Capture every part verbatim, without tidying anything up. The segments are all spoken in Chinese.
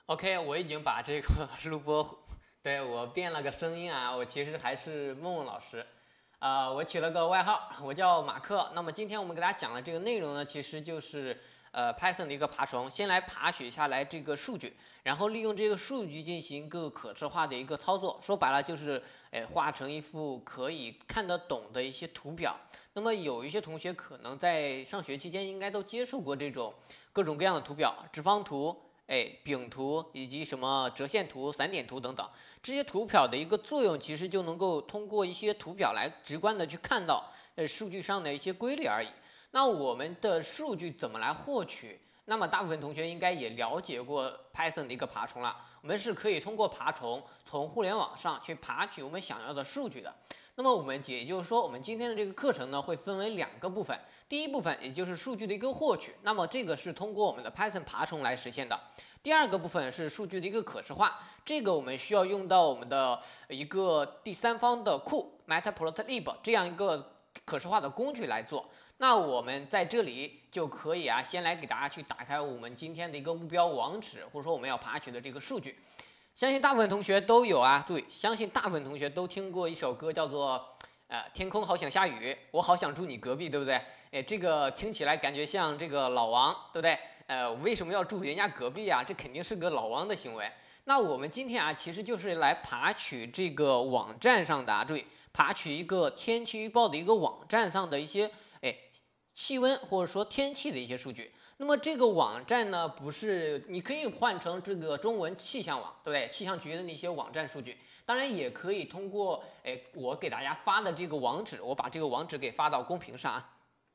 OK，我已经把这个录播，对，我变了个声音啊，我其实还是梦梦老师，啊、呃我取了个外号，我叫马克。那么今天我们给大家讲的这个内容呢，其实就是呃 Python 的一个爬虫，先来爬取下来这个数据，然后利用这个数据进行一个可视化的一个操作，说白了就是，哎，画成一幅可以看得懂的一些图表。那么有一些同学可能在上学期间应该都接触过这种各种各样的图表，直方图。哎，饼图以及什么折线图、散点图等等，这些图表的一个作用，其实就能够通过一些图表来直观的去看到呃数据上的一些规律而已。那我们的数据怎么来获取？那么大部分同学应该也了解过 Python 的一个爬虫了，我们是可以通过爬虫从互联网上去爬取我们想要的数据的。那么我们也就是说，我们今天的这个课程呢，会分为两个部分。第一部分也就是数据的一个获取，那么这个是通过我们的 Python 爬虫来实现的。第二个部分是数据的一个可视化，这个我们需要用到我们的一个第三方的库 Matplotlib 这样一个可视化的工具来做。那我们在这里就可以啊，先来给大家去打开我们今天的一个目标网址，或者说我们要爬取的这个数据。相信大部分同学都有啊，对，相信大部分同学都听过一首歌，叫做呃天空好想下雨，我好想住你隔壁，对不对？哎，这个听起来感觉像这个老王，对不对？呃，为什么要住人家隔壁啊？这肯定是个老王的行为。那我们今天啊，其实就是来爬取这个网站上的啊，注意，爬取一个天气预报的一个网站上的一些哎气温或者说天气的一些数据。那么这个网站呢，不是你可以换成这个中文气象网，对不对？气象局的那些网站数据，当然也可以通过哎我给大家发的这个网址，我把这个网址给发到公屏上啊。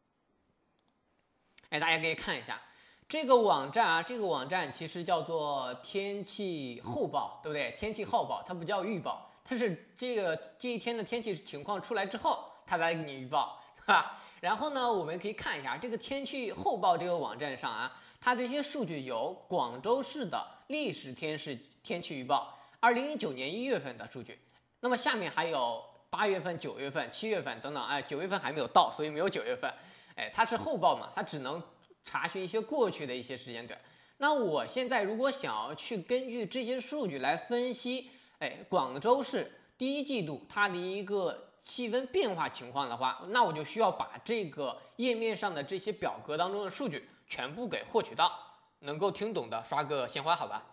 哎，大家可以看一下这个网站啊，这个网站其实叫做天气后报，对不对？天气后报，它不叫预报，它是这个这一天的天气情况出来之后，它来给你预报。哈，然后呢，我们可以看一下这个天气后报这个网站上啊，它这些数据有广州市的历史天时天气预报，二零一九年一月份的数据。那么下面还有八月份、九月份、七月份等等，哎，九月份还没有到，所以没有九月份。哎，它是后报嘛，它只能查询一些过去的一些时间段。那我现在如果想要去根据这些数据来分析，哎，广州市第一季度它的一个气温变化情况的话，那我就需要把这个页面上的这些表格当中的数据全部给获取到。能够听懂的刷个鲜花好吧。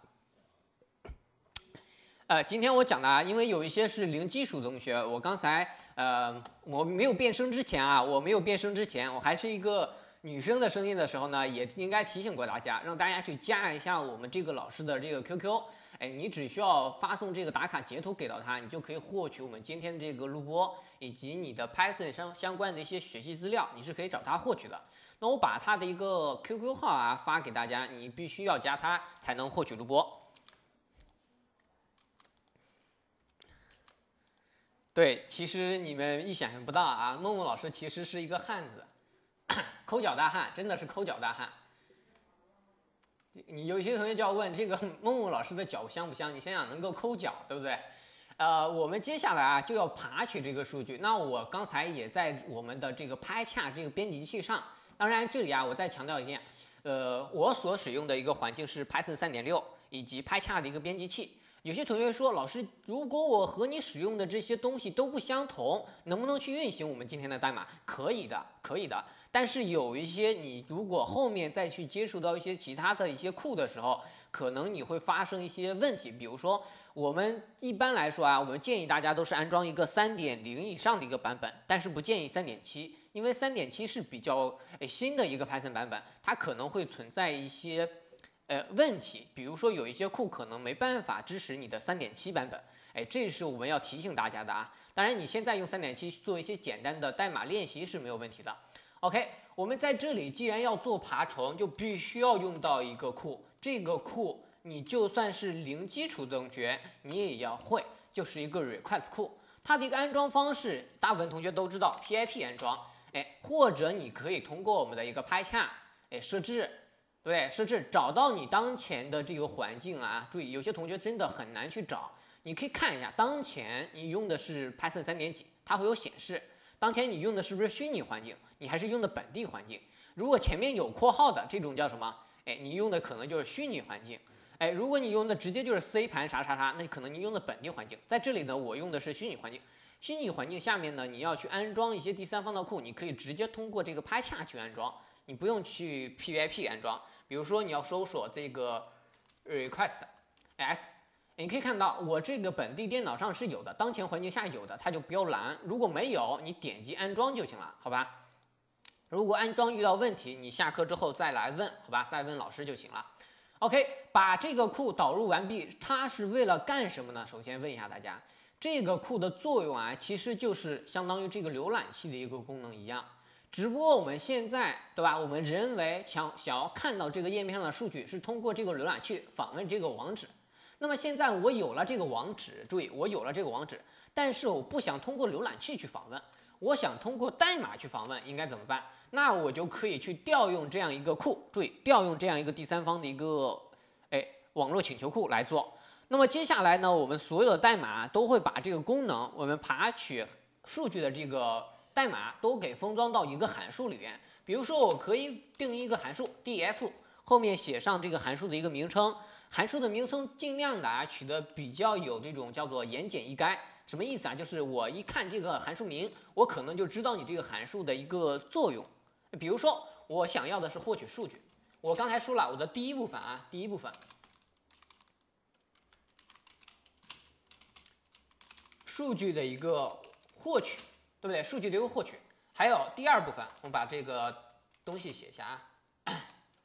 呃，今天我讲的啊，因为有一些是零基础的同学，我刚才呃我没有变声之前啊，我没有变声之前，我还是一个女生的声音的时候呢，也应该提醒过大家，让大家去加一下我们这个老师的这个 Q Q。哎，你只需要发送这个打卡截图给到他，你就可以获取我们今天这个录播以及你的 Python 相相关的一些学习资料，你是可以找他获取的。那我把他的一个 Q Q 号啊发给大家，你必须要加他才能获取录播。对，其实你们意想不到啊，梦梦老师其实是一个汉子，抠脚大汉，真的是抠脚大汉。你有一些同学就要问，这个梦梦老师的脚香不香？你想想能够抠脚，对不对？呃，我们接下来啊就要爬取这个数据。那我刚才也在我们的这个 PyCharm 这个编辑器上，当然这里啊我再强调一遍，呃，我所使用的一个环境是 Python 三点六以及 PyCharm 的一个编辑器。有些同学说，老师，如果我和你使用的这些东西都不相同，能不能去运行我们今天的代码？可以的，可以的。但是有一些你如果后面再去接触到一些其他的一些库的时候，可能你会发生一些问题。比如说，我们一般来说啊，我们建议大家都是安装一个 三点零 以上的一个版本，但是不建议 三点七，因为 三点七是比较新的一个 Python 版本，它可能会存在一些呃，问题，比如说有一些库可能没办法支持你的 三点七 版本，哎，这是我们要提醒大家的啊。当然，你现在用 三点七 做一些简单的代码练习是没有问题的。OK， 我们在这里既然要做爬虫，就必须要用到一个库，这个库你就算是零基础的同学，你也要会，就是一个 request 库。它的一个安装方式，大部分同学都知道 P I P 安装，哎，或者你可以通过我们的一个 PyCharm，哎，设置。对，设置找到你当前的这个环境啊，注意有些同学真的很难去找，你可以看一下当前你用的是 Python 三点几，它会有显示。当前你用的是不是虚拟环境？你还是用的本地环境？如果前面有括号的这种叫什么？哎，你用的可能就是虚拟环境。 哎，如果你用的直接就是 C 盘啥啥啥，那可能你用的本地环境。在这里呢，我用的是虚拟环境。虚拟环境下面呢，你要去安装一些第三方的库，你可以直接通过这个 PyCharm 去安装，你不用去 P Y P 安装。比如说你要搜索这个 request s， 你可以看到我这个本地电脑上是有的，当前环境下有的，它就标蓝。如果没有，你点击安装就行了，好吧？如果安装遇到问题，你下课之后再来问，好吧？再问老师就行了。OK， 把这个库导入完毕，它是为了干什么呢？首先问一下大家，这个库的作用啊，其实就是相当于这个浏览器的一个功能一样，只不过我们现在，对吧？我们人为想想要看到这个页面上的数据，是通过这个浏览器访问这个网址。那么现在我有了这个网址，注意，我有了这个网址，但是我不想通过浏览器去访问，我想通过代码去访问，应该怎么办？那我就可以去调用这样一个库，注意，调用这样一个第三方的一个哎网络请求库来做。那么接下来呢，我们所有的代码都会把这个功能，我们爬取数据的这个代码都给封装到一个函数里边。比如说，我可以定义一个函数 df， 后面写上这个函数的一个名称，函数的名称尽量的啊取得比较有这种叫做言简意赅。什么意思啊？就是我一看这个函数名，我可能就知道你这个函数的一个作用。比如说，我想要的是获取数据，我刚才说了，我的第一部分啊，第一部分数据的一个获取，对不对？数据的一个获取，还有第二部分，我们把这个东西写一下啊。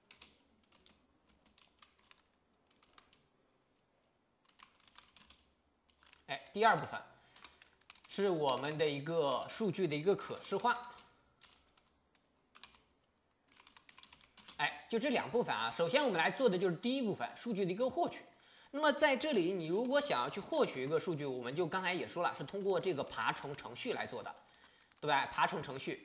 哎，第二部分是我们的一个数据的一个可视化。哎，就这两部分啊。首先我们来做的就是第一部分，数据的一个获取。那么在这里，你如果想要去获取一个数据，我们就刚才也说了，是通过这个爬虫程序来做的，对吧？爬虫程序，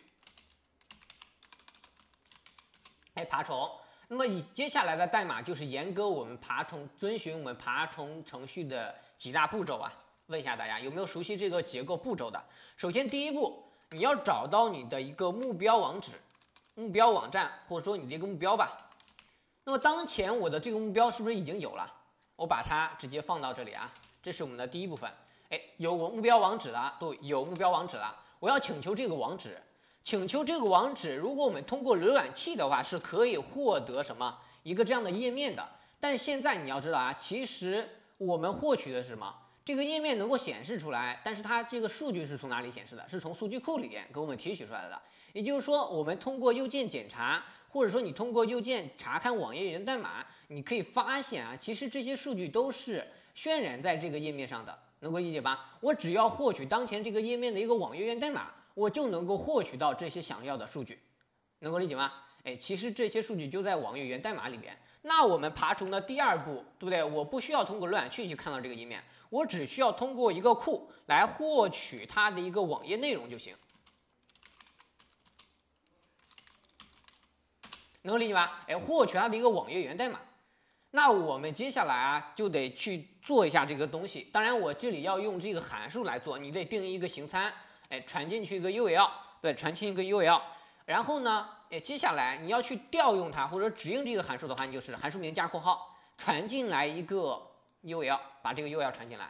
哎，爬虫。那么以接下来的代码就是严格我们爬虫遵循我们爬虫程序的几大步骤啊。问一下大家有没有熟悉这个结构步骤的？首先第一步，你要找到你的一个目标网址。目标网站或者说你的一个目标吧。那么当前我的这个目标是不是已经有了？我把它直接放到这里啊，这是我们的第一部分。哎，有我目标网址了，对，有目标网址了。我要请求这个网址，请求这个网址，如果我们通过浏览器的话，是可以获得什么一个这样的页面的。但现在你要知道啊，其实我们获取的是什么？这个页面能够显示出来，但是它这个数据是从哪里显示的？是从数据库里边给我们提取出来的。也就是说，我们通过右键检查，或者说你通过右键查看网页源代码，你可以发现啊，其实这些数据都是渲染在这个页面上的，能够理解吧？我只要获取当前这个页面的一个网页源代码，我就能够获取到这些想要的数据，能够理解吗？哎，其实这些数据就在网页源代码里边。那我们爬虫的第二步，对不对？我不需要通过浏览器去看到这个页面，我只需要通过一个库来获取它的一个网页内容就行。能够理解吧？哎，获取它的一个网页源代码。那我们接下来啊，就得去做一下这个东西。当然，我这里要用这个函数来做，你得定义一个形参，哎，传进去一个 U L， 对，传进一个 U L。然后呢，哎，接下来你要去调用它或者指令这个函数的话，你就是函数名加括号传进来一个 U L， 把这个 U L 传进来，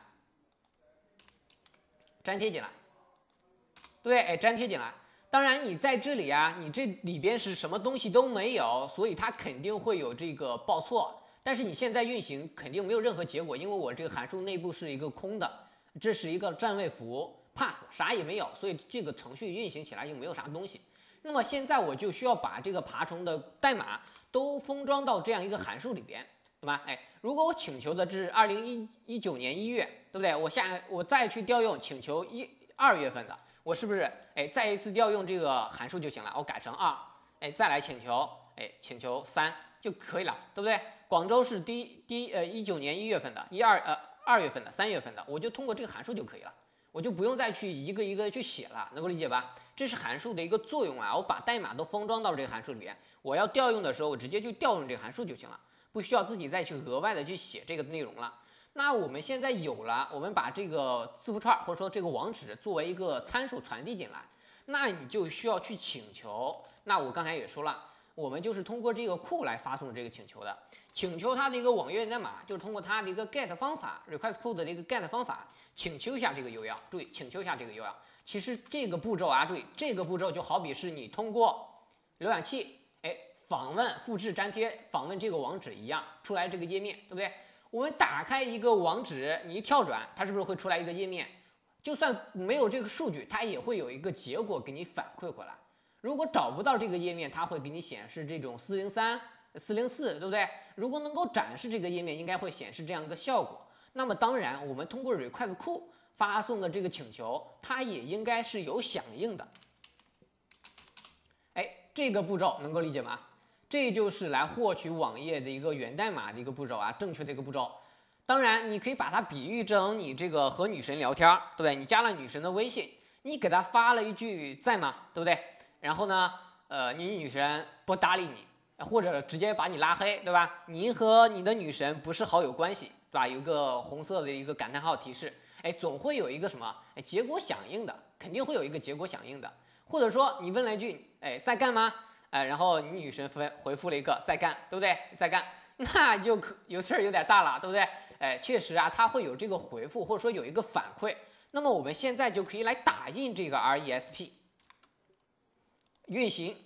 粘贴进来，对，哎，粘贴进来。当然，你在这里啊，你这里边是什么东西都没有，所以它肯定会有这个报错。但是你现在运行肯定没有任何结果，因为我这个函数内部是一个空的，这是一个占位符 pass， 啥也没有，所以这个程序运行起来就没有啥东西。那么现在我就需要把这个爬虫的代码都封装到这样一个函数里边，对吧？哎，如果我请求的是二零一九年一月，对不对？我下我再去调用请求一二月份的。我是不是哎再一次调用这个函数就行了？我改成二，哎再来请求，哎请求三就可以了，对不对？广州是第第呃一九年一月份的，一二呃二月份的，三月份的，我就通过这个函数就可以了，我就不用再去一个一个去写了，能够理解吧？这是函数的一个作用啊，我把代码都封装到这个函数里边，我要调用的时候，我直接就调用这个函数就行了，不需要自己再去额外的去写这个内容了。那我们现在有了，我们把这个字符串或者说这个网址作为一个参数传递进来，那你就需要去请求。那我刚才也说了， 我们就是通过这个库来发送这个请求的。请求它的一个网页源代码，就是通过它的一个 get 方法 ，request code 的一个 get 方法，请求一下这个 U R L。注意，请求一下这个 U R L。其实这个步骤啊，注意这个步骤就好比是你通过浏览器，哎，访问、复制、粘贴、访问这个网址一样，出来这个页面，对不对？我们打开一个网址，你一跳转，它是不是会出来一个页面？就算没有这个数据，它也会有一个结果给你反馈回来。如果找不到这个页面，它会给你显示这种四零三、四零四，对不对？如果能够展示这个页面，应该会显示这样一个效果。那么当然，我们通过 request 库发送的这个请求，它也应该是有响应的。哎，这个步骤能够理解吗？这就是来获取网页的一个源代码的一个步骤啊，正确的一个步骤。当然，你可以把它比喻成你这个和女神聊天，对不对？你加了女神的微信，你给她发了一句在吗？对不对？然后呢，呃，你女神不搭理你，或者直接把你拉黑，对吧？您和你的女神不是好友关系，对吧？有一个红色的一个感叹号提示，哎，总会有一个什么哎结果响应的，肯定会有一个结果响应的。或者说你问了一句，哎，在干嘛？哎，然后你女神回回复了一个在干，对不对？在干，那就可有事儿有点大了，对不对？哎，确实啊，它会有这个回复，或者说有一个反馈。那么我们现在就可以来打印这个 R E S P。运行，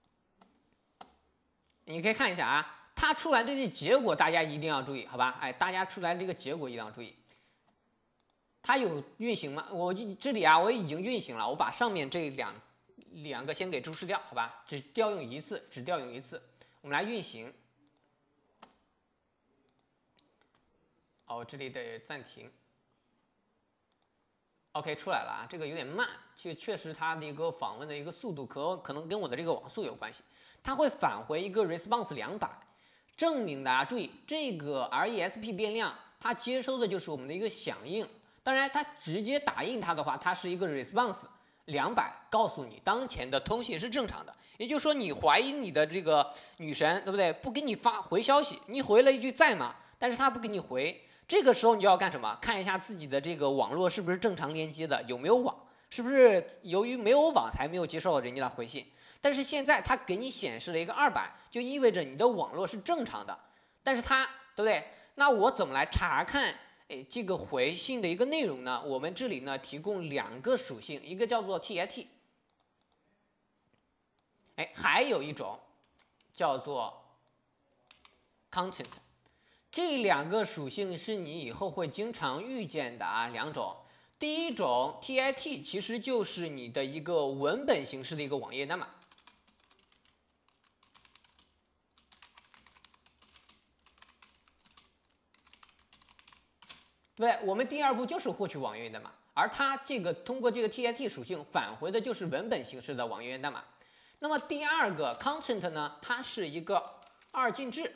你可以看一下啊，它出来的这结果大家一定要注意，好吧？哎，大家出来这个结果一定要注意。它有运行吗？我这里啊，我已经运行了，我把上面这两两个先给注释掉，好吧？只调用一次，只调用一次。我们来运行。哦，这里得暂停。OK， 出来了啊，这个有点慢，确确实它的一个访问的一个速度可可能跟我的这个网速有关系，它会返回一个 response 两百，证明的啊，注意这个 R E S P 变量它接收的就是我们的一个响应，当然它直接打印它的话，它是一个 response 两百，告诉你当前的通信是正常的，也就是说你怀疑你的这个女神对不对？不给你发回消息，你回了一句在吗？但是它不给你回。这个时候你就要干什么？看一下自己的这个网络是不是正常连接的，有没有网，是不是由于没有网才没有接受人家的回信。但是现在它给你显示了一个二百，就意味着你的网络是正常的。但是它对不对？那我怎么来查看哎这个回信的一个内容呢？我们这里呢提供两个属性，一个叫做 T I T， 哎，还有一种叫做 content。这两个属性是你以后会经常遇见的啊，两种。第一种 T I T 其实就是你的一个文本形式的一个网页代码。对，我们第二步就是获取网页源代码，而它这个通过这个 T I T 属性返回的就是文本形式的网页源代码。那么第二个 content 呢，它是一个二进制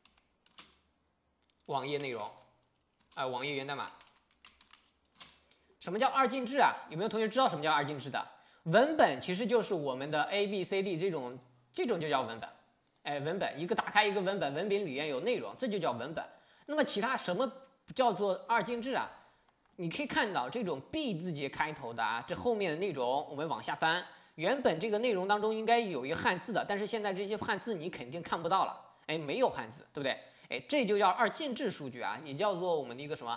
网页内容，啊、呃，网页源代码。什么叫二进制啊？有没有同学知道什么叫二进制的？文本其实就是我们的 A B C D 这种，这种就叫文本。哎，文本一个打开一个文本，文本里面有内容，这就叫文本。那么其他什么叫做二进制啊？你可以看到这种 B 字节开头的啊，这后面的内容我们往下翻，原本这个内容当中应该有一个汉字的，但是现在这些汉字你肯定看不到了，哎，没有汉字，对不对？哎，这就叫二进制数据啊，也叫做我们的一个什么？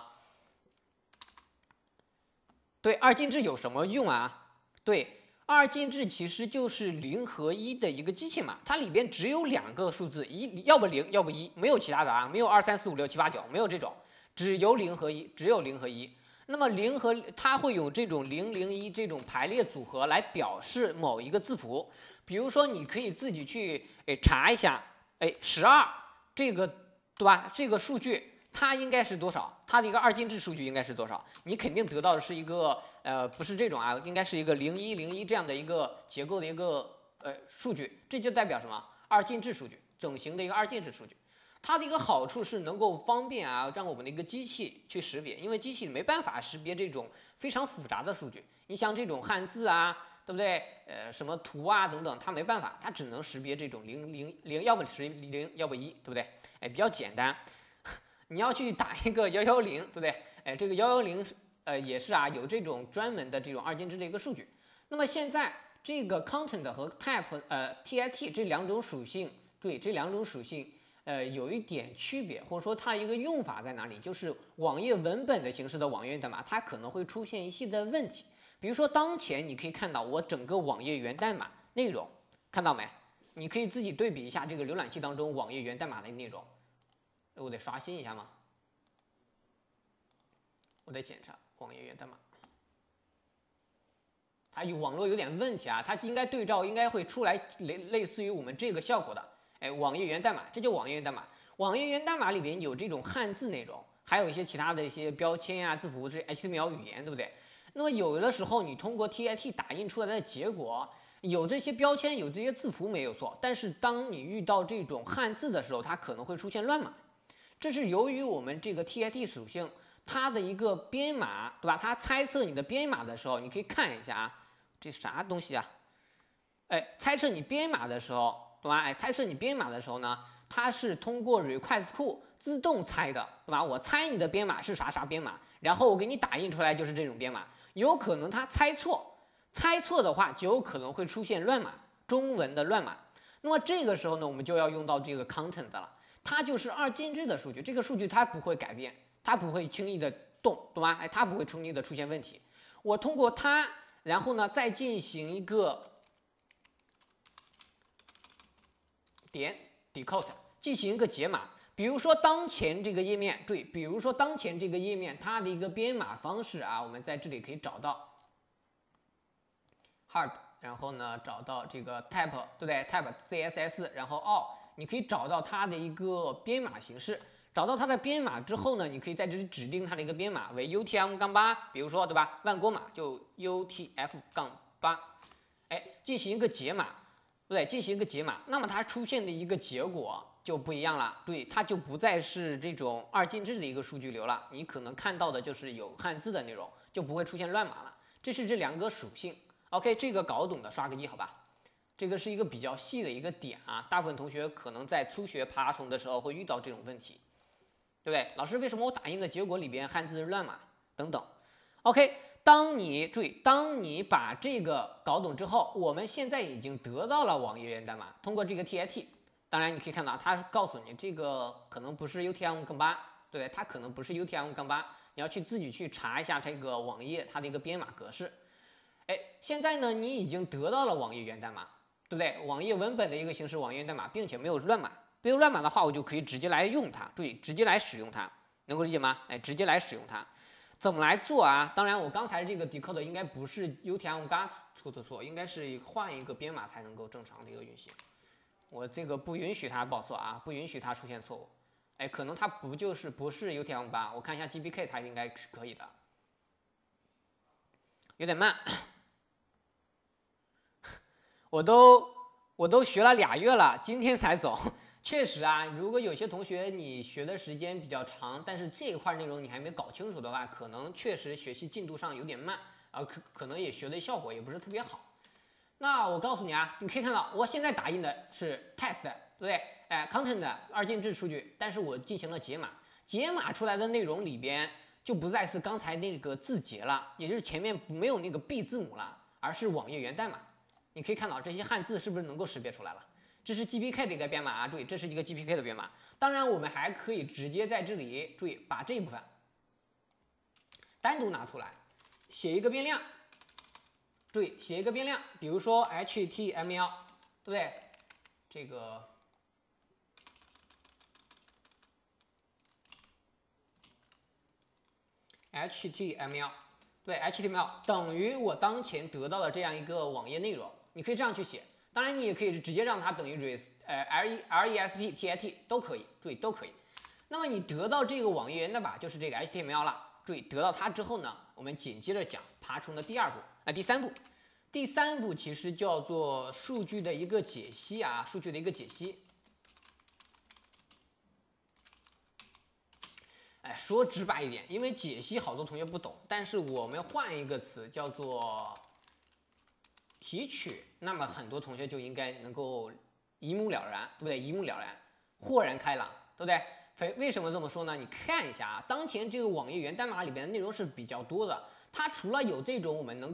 对，二进制有什么用啊？对，二进制其实就是零和一的一个机器码，它里边只有两个数字，一要不零，要不一，没有其他的啊，没有二三四五六七八九，没有这种，只有零和一，只有零和一。那么零和它会有这种零零一这种排列组合来表示某一个字符，比如说你可以自己去诶查一下，哎，十二这个。对吧？这个数据它应该是多少？它的一个二进制数据应该是多少？你肯定得到的是一个呃，不是这种啊，应该是一个零一零一这样的一个结构的一个呃数据，这就代表什么？二进制数据，整形的一个二进制数据。它的一个好处是能够方便啊，让我们的一个机器去识别，因为机器没办法识别这种非常复杂的数据。你像这种汉字啊，对不对？呃，什么图啊等等，它没办法，它只能识别这种零零零，要不是零，要不一，对不对？哎，比较简单。你要去打一个幺幺零，对不对？哎，这个幺幺零呃也是啊，有这种专门的这种二进制的一个数据。那么现在这个 content 和 type 呃 tit 这两种属性，对这两种属性呃有一点区别，或者说它一个用法在哪里？就是网页文本的形式的网页源代码，它可能会出现一系列的问题。比如说当前你可以看到我整个网页源代码内容，看到没？你可以自己对比一下这个浏览器当中网页源代码的内容。我得刷新一下吗？我得检查网页源代码。它有网络有点问题啊，它应该对照应该会出来类类似于我们这个效果的，哎，网页源代码，这就网页源代码。网页源代码里边有这种汉字内容，还有一些其他的一些标签啊、字符，这 H T M L 语言，对不对？那么有的时候你通过 T I T 打印出来的结果，有这些标签、有这些字符没有错，但是当你遇到这种汉字的时候，它可能会出现乱码。这是由于我们这个 T I T 属性它的一个编码，对吧？它猜测你的编码的时候，你可以看一下啊。这啥东西啊？哎，猜测你编码的时候，对吧？哎，猜测你编码的时候呢，它是通过 request 库自动猜的，对吧？我猜你的编码是啥啥编码，然后我给你打印出来就是这种编码。有可能它猜错，猜错的话就有可能会出现乱码，中文的乱码。那么这个时候呢，我们就要用到这个 content 了，它就是二进制的数据，这个数据它不会改变，它不会轻易的动，懂吗？哎，它不会轻易的出现问题。我通过它。然后呢，再进行一个点 decode， 进行一个解码。比如说当前这个页面，对，比如说当前这个页面它的一个编码方式啊，我们在这里可以找到 hard， 然后呢找到这个 type， 对不对 ？type C S S， 然后 all， 你可以找到它的一个编码形式。找到它的编码之后呢，你可以在这里指定它的一个编码为 U T M 八， 比如说对吧？万国码就 U T F 八， 哎，进行一个解码，对，进行一个解码，那么它出现的一个结果就不一样了，对，它就不再是这种二进制的一个数据流了，你可能看到的就是有汉字的内容，就不会出现乱码了。这是这两个属性。OK， 这个搞懂的刷个一，好吧？这个是一个比较细的一个点啊，大部分同学可能在初学爬虫的时候会遇到这种问题。对不对？老师，为什么我打印的结果里边汉字是乱码等等 ？OK， 当你注意，当你把这个搞懂之后，我们现在已经得到了网页源代码，通过这个 T I T。当然，你可以看到，它是告诉你这个可能不是 U T M 八， 对不对？它可能不是 U T M 八， 你要去自己去查一下这个网页它的一个编码格式。哎，现在呢，你已经得到了网页源代码，对不对？网页文本的一个形式网页源代码，并且没有乱码。没有乱码的话，我就可以直接来用它，注意，直接来使用它，能够理解吗？哎，直接来使用它，怎么来做啊？当然，我刚才这个 decode 应该不是 U T M 八 出的错，应该是换一个编码才能够正常的一个运行。我这个不允许它报错啊，不允许它出现错误。哎，可能它不就是不是 U T M 八， 我看一下 G P K， 它应该是可以的。有点慢，我都我都学了俩月了，今天才走。确实啊，如果有些同学你学的时间比较长，但是这一块内容你还没搞清楚的话，可能确实学习进度上有点慢，啊，可可能也学的效果也不是特别好。那我告诉你啊，你可以看到我现在打印的是 test， 对不对？哎 ，content 二进制数据，但是我进行了解码，解码出来的内容里边就不再是刚才那个字节了，也就是前面没有那个 B 字母了，而是网页源代码。你可以看到这些汉字是不是能够识别出来了？这是 G P K 的一个编码啊，注意，这是一个 G P K 的编码。当然，我们还可以直接在这里，注意把这一部分单独拿出来，写一个变量。注意，写一个变量，比如说 H T M L， 对不对？这个H T M L， 对 H T M L 等于我当前得到的这样一个网页内容，你可以这样去写。当然，你也可以直接让它等于 res 呃 r e r e s p t i t 都可以，注意都可以。那么你得到这个网页源代码就是这个 H T M L 了。注意得到它之后呢，我们紧接着讲爬虫的第二步啊、呃，第三步。第三步其实叫做数据的一个解析啊，数据的一个解析。哎，说直白一点，因为解析好多同学不懂，但是我们换一个词叫做提取，那么很多同学就应该能够一目了然，对不对？一目了然，豁然开朗，对不对？为为什么这么说呢？你看一下啊，当前这个网页源代码里边的内容是比较多的，它除了有这种我们能够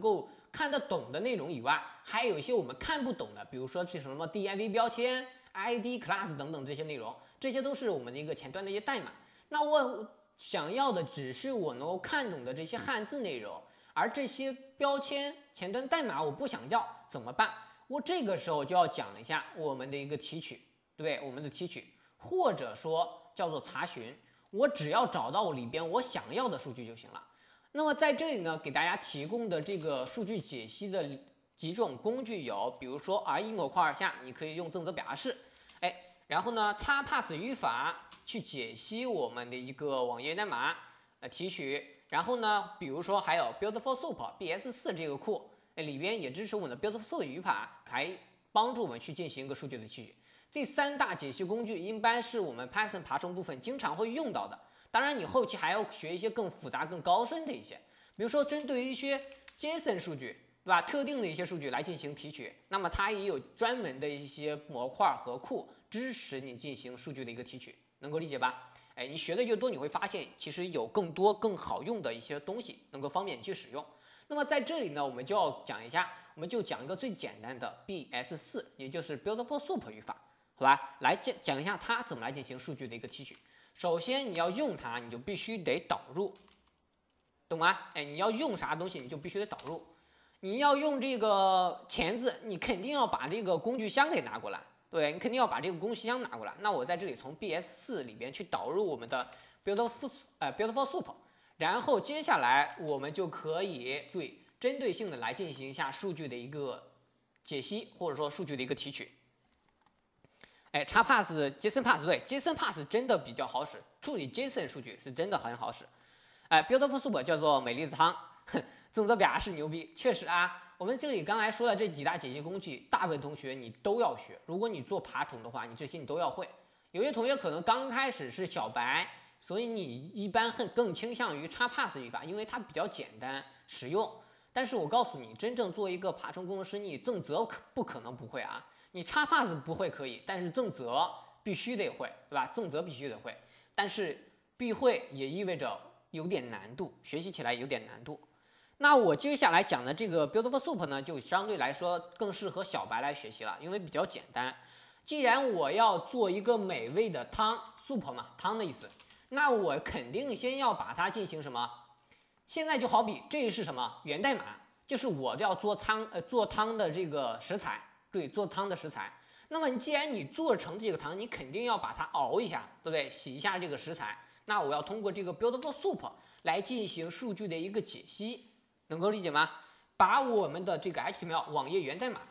看得懂的内容以外，还有一些我们看不懂的，比如说这什么 D I V 标签、I D class 等等这些内容，这些都是我们的一个前端的一些代码。那我想要的只是我能够看懂的这些汉字内容，而这些标签前端代码我不想要，怎么办？我这个时候就要讲一下我们的一个提取，对不对？我们的提取，或者说叫做查询，我只要找到里边我想要的数据就行了。那么在这里呢，给大家提供的这个数据解析的几种工具有，比如说 R 一 模块下你可以用正则表达式，哎，然后呢 X Path 语法去解析我们的一个网页代码，呃提取，然后呢，比如说还有 Beautiful Soup B S 四 这个库。里边也支持我们的 Beautiful 的语法，来帮助我们去进行一个数据的提取。这三大解析工具一般是我们 Python 爬虫部分经常会用到的。当然，你后期还要学一些更复杂、更高深的一些，比如说针对于一些 JSON 数据，对吧？特定的一些数据来进行提取，那么它也有专门的一些模块和库支持你进行数据的一个提取，能够理解吧？哎，你学的越多，你会发现其实有更多更好用的一些东西，能够方便你去使用。那么在这里呢，我们就要讲一下，我们就讲一个最简单的 B S 四，也就是 Beautiful Soup 语法，好吧？来讲讲一下它怎么来进行数据的一个提取。首先你要用它，你就必须得导入，懂吗？哎，你要用啥东西，你就必须得导入。你要用这个钳子，你肯定要把这个工具箱给拿过来，对，你肯定要把这个工具箱拿过来。那我在这里从 B S 四 里边去导入我们的 Beautiful 呃 Beautiful Soup。然后接下来我们就可以注意针对性的来进行一下数据的一个解析，或者说数据的一个提取。哎 ，X Path、JSON Path 对 ，JSON Path 真的比较好使，处理 JSON 数据是真的很好使。哎 ，Beautiful Soup 叫做美丽的汤，正则表达式牛逼，确实啊。我们这里刚才说的这几大解析工具，大部分同学你都要学。如果你做爬虫的话，你这些你都要会。有些同学可能刚开始是小白。所以你一般很更倾向于 X Path 语法，因为它比较简单实用。但是我告诉你，真正做一个爬虫工程师，你正则可不可能不会啊？你 X Path 不会可以，但是正则必须得会，对吧？正则必须得会，但是必会也意味着有点难度，学习起来有点难度。那我接下来讲的这个 Beautiful Soup 呢，就相对来说更适合小白来学习了，因为比较简单。既然我要做一个美味的汤 ，soup 嘛，汤的意思。那我肯定先要把它进行什么？现在就好比这是什么源代码，就是我要做汤呃做汤的这个食材，对，做汤的食材。那么你既然你做成这个汤，你肯定要把它熬一下，对不对？洗一下这个食材。那我要通过这个 Beautiful Soup 来进行数据的一个解析，能够理解吗？把我们的这个 H T M L 网页源代码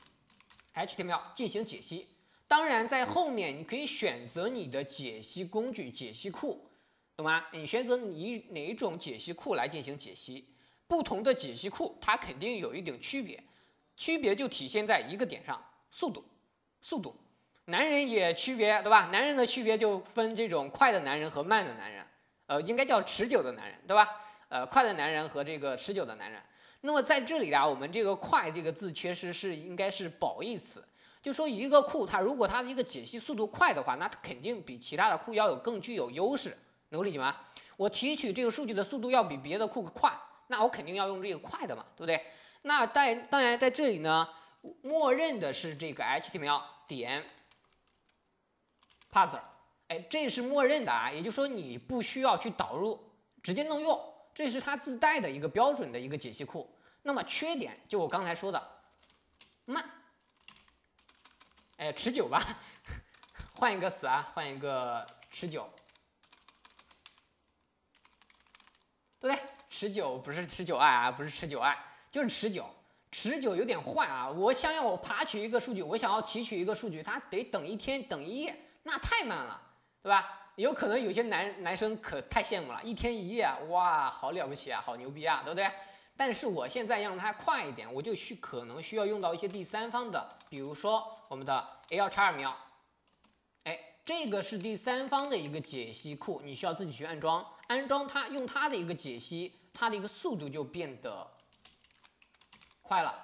H T M L 进行解析。当然，在后面你可以选择你的解析工具、解析库，懂吗？你选择你哪一种解析库来进行解析，不同的解析库它肯定有一定区别，区别就体现在一个点上，速度，速度。男人也区别，对吧？男人的区别就分这种快的男人和慢的男人，呃，应该叫持久的男人，对吧？呃，快的男人和这个持久的男人。那么在这里啊，我们这个快这个字其实是应该是褒义词。就说一个库，它如果它的一个解析速度快的话，那它肯定比其他的库要有更具有优势，能够理解吗？我提取这个数据的速度要比别的库快，那我肯定要用这个快的嘛，对不对？那在当然在这里呢，默认的是这个 H T M L 点 parser， 哎，这是默认的啊，也就是说你不需要去导入，直接能用，这是它自带的一个标准的一个解析库。那么缺点就我刚才说的，慢。哎，持久吧，换一个词啊，换一个持久，对不对？持久不是持久爱啊，不是持久爱，就是持久。持久有点坏啊！我想要我爬取一个数据，我想要提取一个数据，它得等一天，等一夜，那太慢了，对吧？有可能有些男男生可太羡慕了，一天一夜，哇，好了不起啊，好牛逼啊，对不对？但是我现在让它快一点，我就需可能需要用到一些第三方的，比如说我们的 A 一 x 二秒，哎，这个是第三方的一个解析库，你需要自己去安装，安装它，用它的一个解析，它的一个速度就变得快了，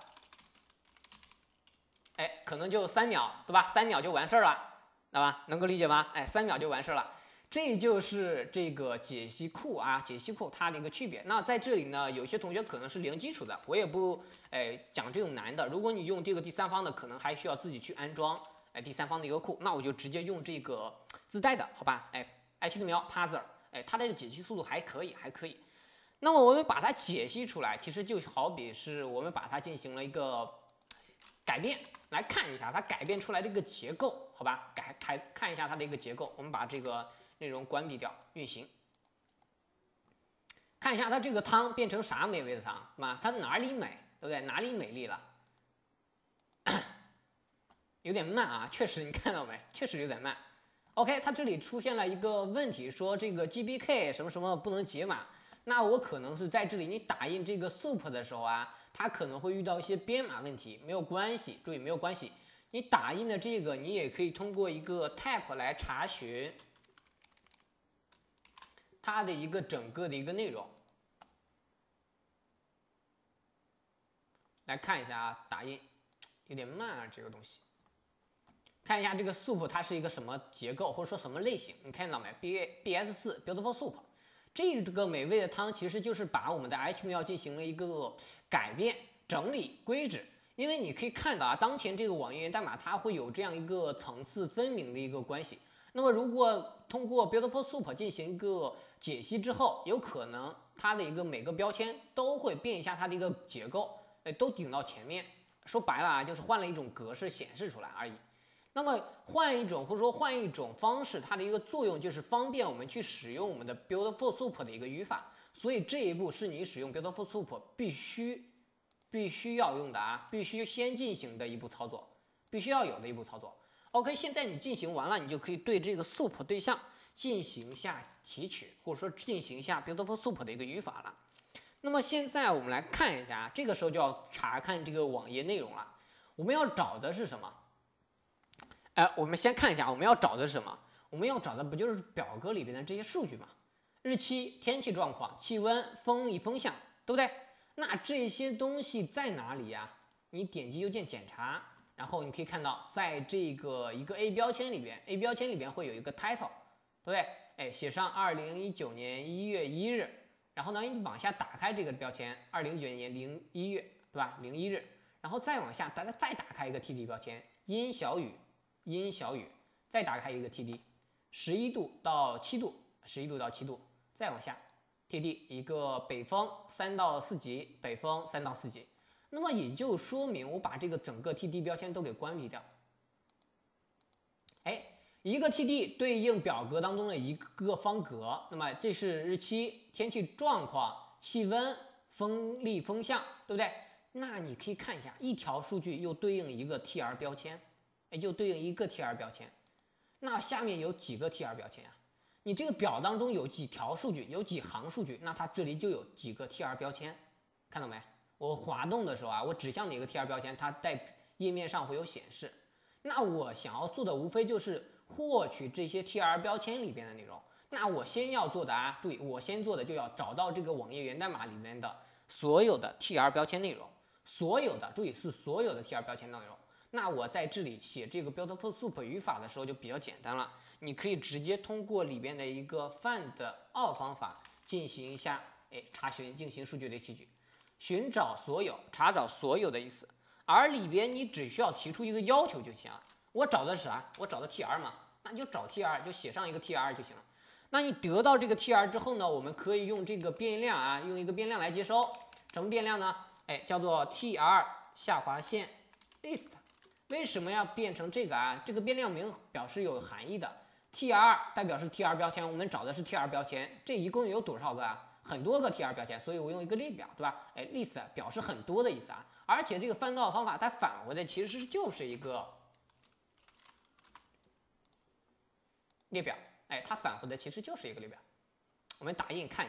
哎，可能就三秒，对吧？三秒就完事儿了，对吧？能够理解吗？哎，三秒就完事儿了。 这就是这个解析库啊，解析库它的一个区别。那在这里呢，有些同学可能是零基础的，我也不哎讲这种难的。如果你用这个第三方的，可能还需要自己去安装哎第三方的一个库，那我就直接用这个自带的，好吧？哎 ，H T M L parser， 哎，它这个解析速度还可以，还可以。那么我们把它解析出来，其实就好比是我们把它进行了一个改变，来看一下它改变出来的一个结构，好吧？改开看一下它的一个结构，我们把这个内容关闭掉，运行，看一下它这个汤变成啥美味的汤嘛？它哪里美，对不对？哪里美丽了？有点慢啊，确实，你看到没？确实有点慢。OK， 它这里出现了一个问题，说这个 G B K 什么什么不能解码。那我可能是在这里你打印这个 soup 的时候啊，它可能会遇到一些编码问题，没有关系，注意没有关系。你打印的这个，你也可以通过一个 tab 来查询它的一个整个的一个内容。来看一下啊，打印有点慢啊，这个东西。看一下这个 soup 它是一个什么结构，或者说什么类型？你看到没 ？B B S 四 Beautiful Soup， 这个美味的汤其实就是把我们的 H T M L 进行了一个改变、整理、规制。因为你可以看到啊，当前这个网页源代码它会有这样一个层次分明的一个关系。那么如果通过 Beautiful Soup 进行一个解析之后，有可能它的一个每个标签都会变一下它的一个结构，哎，都顶到前面。说白了啊，就是换了一种格式显示出来而已。那么换一种或者说换一种方式，它的一个作用就是方便我们去使用我们的 Beautiful Soup 的一个语法。所以这一步是你使用 Beautiful Soup 必须必须要用的啊，必须先进行的一步操作，必须要有的一步操作。OK， 现在你进行完了，你就可以对这个 soup 对象进行下提取，或者说进行一下 Beautiful Soup 的一个语法了。那么现在我们来看一下，这个时候就要查看这个网页内容了。我们要找的是什么？哎，我们先看一下，我们要找的是什么？我们要找的不就是表格里边的这些数据吗？日期、天气状况、气温、风力、风向，对不对？那这些东西在哪里呀？你点击邮件检查。然后你可以看到，在这个一个 A 标签里边 ，A 标签里边会有一个 title， 对不对？哎，写上二零一九年一月一日，然后呢，你往下打开这个标签，二零一九年零一月，对吧？零一日，然后再往下，大家再打开一个 T D 标签，阴小雨，阴小雨，再打开一个 T D， 十一度到七度，十一度到七度，再往下 T D 一个北风三到四级，北风三到四级。那么也就说明我把这个整个 T D 标签都给关闭掉。哎，一个 T D 对应表格当中的一个方格，那么这是日期、天气状况、气温、风力、风向，对不对？那你可以看一下，一条数据又对应一个 T R 标签，哎，就对应一个 T R 标签。那下面有几个 T R 标签啊？你这个表当中有几条数据，有几行数据，那它这里就有几个 T R 标签，看到没？我滑动的时候啊，我指向哪个 T R 标签，它在页面上会有显示。那我想要做的无非就是获取这些 T R 标签里边的内容。那我先要做的啊，注意，我先做的就要找到这个网页源代码里面的所有的 T R 标签内容，所有的，注意是所有的 T R 标签内容。那我在这里写这个 Beautiful Soup 语法的时候就比较简单了，你可以直接通过里边的一个 find all 方法进行一下，哎，查询，进行数据类提取。寻找所有，查找所有的意思，而里边你只需要提出一个要求就行了。我找的是啥？我找的 T R 嘛，那你就找 T R， 就写上一个 T R 就行了。那你得到这个 T R 之后呢，我们可以用这个变量啊，用一个变量来接收。什么变量呢？哎，叫做 T R 下划线 list。为什么要变成这个啊？这个变量名表示有含义的。T R 代表是 T R 标签，我们找的是 T R 标签，这一共有多少个啊？很多个 T R 标签，所以我用一个列表，对吧？哎 ，list 表示很多的意思啊。而且这个翻到方法它返回的其实就是一个列表，哎，它返回的其实就是一个列表。我们打印看一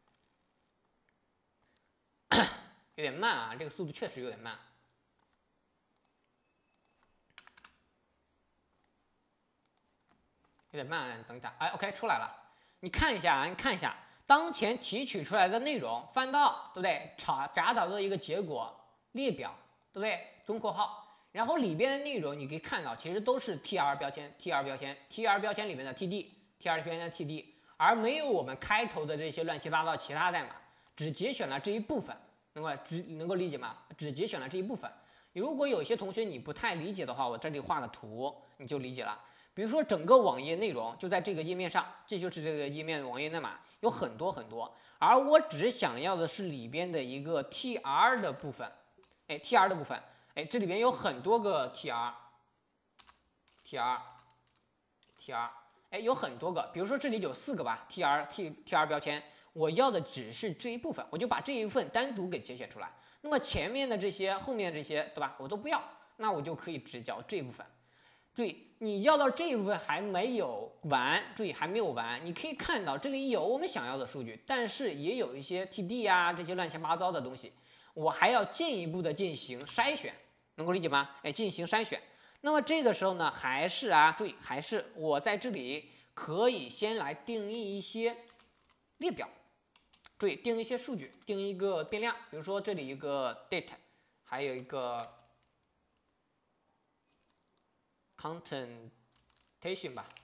下，有点慢啊，这个速度确实有点慢。有点慢，等一下，哎 ，OK 出来了，你看一下啊，你看一下。当前提取出来的内容，翻到，对不对？查查找到一个结果列表，对不对？中括号，然后里边的内容你可以看到，其实都是 T R 标签 ，T R 标签 ，T R 标签里面的 T D，T T R 标签加 T D， 而没有我们开头的这些乱七八糟其他代码，只节选了这一部分，能够只能够理解吗？只节选了这一部分。如果有些同学你不太理解的话，我这里画个图你就理解了。比如说整个网页内容就在这个页面上，这就是这个页面网页代码有很多很多，而我只想要的是里边的一个 T R 的部分，哎 ，T R 的部分，哎，这里边有很多个 T R，T R，T R， 哎，有很多个，比如说这里有四个吧 ，T R T T R 标签，我要的只是这一部分，我就把这一部分单独给节选出来。那么前面的这些，后面的这些，对吧？我都不要，那我就可以只交这一部分。注意，你要到这一部分还没有完，注意还没有完。你可以看到这里有我们想要的数据，但是也有一些 T D 啊这些乱七八糟的东西，我还要进一步的进行筛选，能够理解吗？哎，进行筛选。那么这个时候呢，还是啊，注意，还是我在这里可以先来定义一些列表。注意定一些数据，定一个变量，比如说这里一个 date， 还有一个 contentation 吧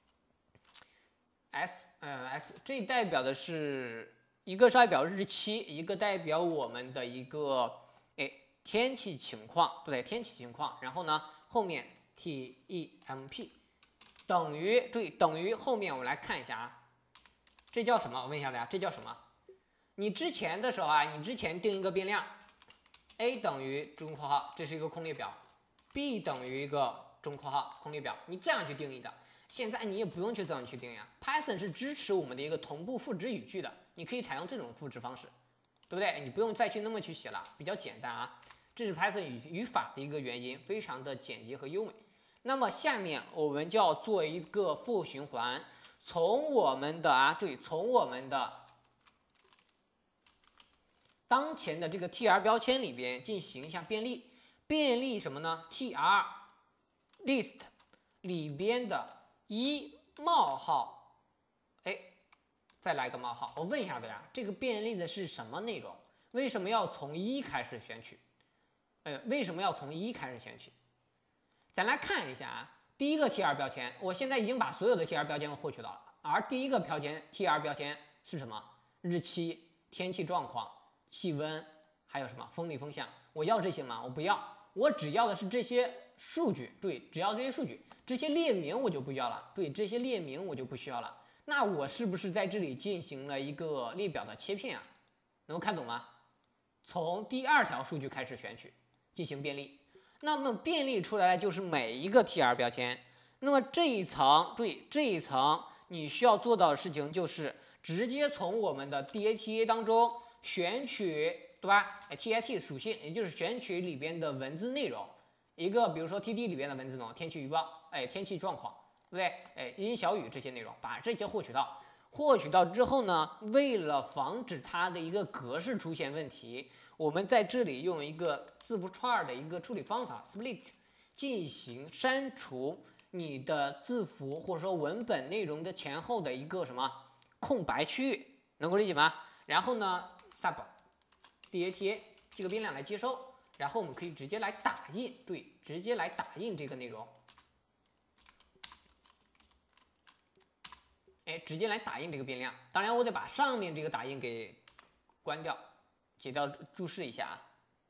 ，s 呃 s 这代表的是一个是代表日期，一个代表我们的一个哎天气情况，对不对？天气情况，然后呢后面 temp 等于注意等于后面我们来看一下啊，这叫什么？我问一下大家，这叫什么？你之前的时候啊，你之前定一个变量 ，a 等于中括号，这是一个空列表 ，b 等于一个中括号空列表，你这样去定义的。现在你也不用去这样去定义啊 ，Python 是支持我们的一个同步复制语句的，你可以采用这种复制方式，对不对？你不用再去那么去写了，比较简单啊。这是 Python 语语法的一个原因，非常的简洁和优美。那么下面我们就要做一个 for 循环，从我们的啊，注意从我们的当前的这个 T R 标签里边进行一下便利，便利什么呢 ？T R list 里边的一冒号，哎，再来个冒号。我问一下大家，这个便利的是什么内容？为什么要从一开始选取？呃，为什么要从一开始选取？咱来看一下啊，第一个 T R 标签，我现在已经把所有的 T R 标签获取到了，而第一个标签 T R 标签是什么？日期、天气状况。气温，还有什么风力风向？我要这些吗？我不要，我只要的是这些数据。注意，只要这些数据，这些列名我就不要了。注意，这些列名我就不需要了。那我是不是在这里进行了一个列表的切片啊？能够看懂吗？从第二条数据开始选取，进行便利。那么便利出来的就是每一个 T R 标签。那么这一层，注意这一层你需要做到的事情就是直接从我们的 D A T A 当中。选取对吧？哎 ，T I T 属性，也就是选取里边的文字内容，一个比如说 T D 里边的文字内容，天气预报，哎，天气状况，对不对？哎，阴小雨这些内容，把这些获取到，获取到之后呢，为了防止它的一个格式出现问题，我们在这里用一个字符串的一个处理方法 split 进行删除你的字符或者说文本内容的前后的一个什么空白区域，能够理解吗？然后呢？sub D A T A 这个变量来接收，然后我们可以直接来打印，注意，直接来打印这个内容，哎，直接来打印这个变量。当然，我得把上面这个打印给关掉，解掉注释一下啊。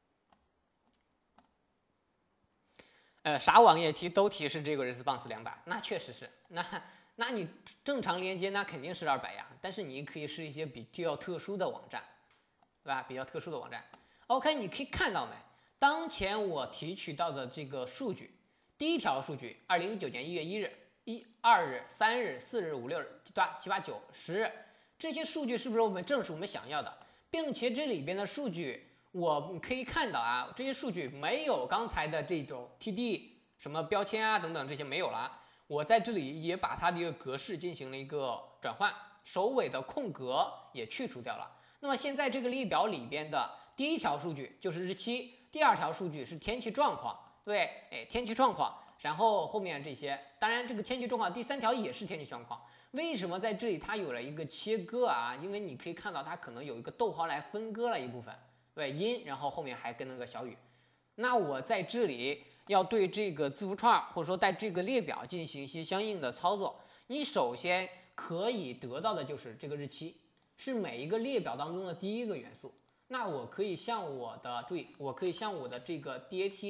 呃，啥网页提都提示这个 response 两百，那确实是，那那你正常连接那肯定是二百呀，但是你可以是一些比较特殊的网站。对吧？比较特殊的网站。OK， 你可以看到没？当前我提取到的这个数据，第一条数据，二零一九年一月一日、一二日、三日、四日、五六日，对吧？七八九十日，这些数据是不是我们正是我们想要的？并且这里边的数据，我们可以看到啊，这些数据没有刚才的这种 T D 什么标签啊等等这些没有了。我在这里也把它的一个格式进行了一个转换，首尾的空格也去除掉了。那么现在这个列表里边的第一条数据就是日期，第二条数据是天气状况，对，哎，天气状况，然后后面这些，当然这个天气状况第三条也是天气状况。为什么在这里它有了一个切割啊？因为你可以看到它可能有一个逗号来分割了一部分，对，阴，然后后面还跟那个小雨。那我在这里要对这个字符串或者说在这个列表进行一些相应的操作。 你首先可以得到的就是这个日期，是每一个列表当中的第一个元素。那我可以向我的注意，我可以向我的这个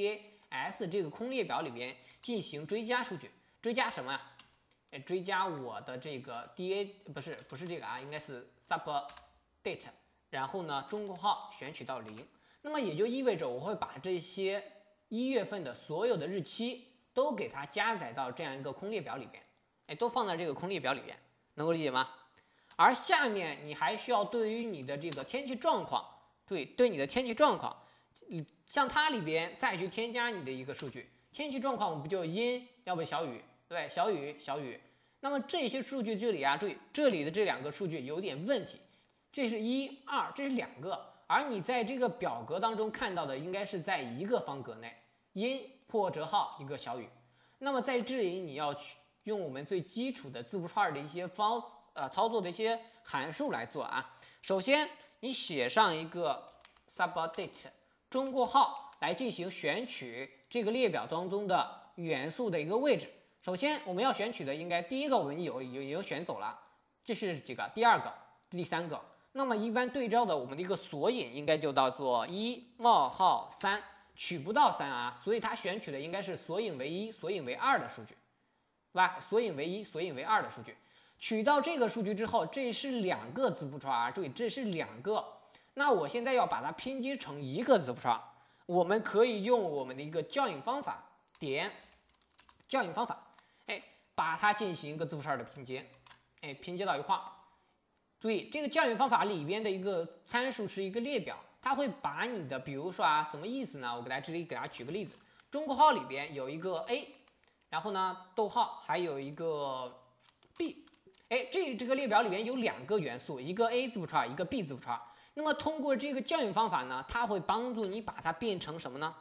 data_s 这个空列表里边进行追加数据，追加什么啊？哎，追加我的这个 da 不是不是这个啊，应该是 subdate， 然后呢中括号选取到零。那么也就意味着我会把这些一月份的所有的日期都给它加载到这样一个空列表里边，哎，都放在这个空列表里边，能够理解吗？而下面你还需要对于你的这个天气状况，对对你的天气状况，像它里边再去添加你的一个数据，天气状况我们不就阴，要不小雨，对，小雨小雨。那么这些数据这里啊，注意这里的这两个数据有点问题，这是一二，这是两个，而你在这个表格当中看到的应该是在一个方格内，阴破折号一个小雨。那么在这里你要去用我们最基础的字符串的一些方呃操作的一些函数来做啊。首先你写上一个 subdate 中括号来进行选取这个列表当中的元素的一个位置。首先我们要选取的应该第一个我们有有有选走了，这是几个？第二个、第三个。那么一般对照的我们的一个索引应该就叫做一冒号三，取不到三啊，所以它选取的应该是索引为一、索引为二的数据，对吧？索引为一、索引为二的数据。取到这个数据之后，这是两个字符串啊，注意这是两个。那我现在要把它拼接成一个字符串，我们可以用我们的一个校引方法点校引方法，哎，把它进行一个字符串的拼接，哎，拼接到一块儿。注意这个校引方法里边的一个参数是一个列表，它会把你的，比如说啊，什么意思呢？我给大家这里给大家举个例子，中括号里边有一个 a， 然后呢逗号还有一个 b。哎，这这个列表里边有两个元素，一个 a 字符串，一个 b 字符串。那么通过这个校引方法呢，它会帮助你把它变成什么呢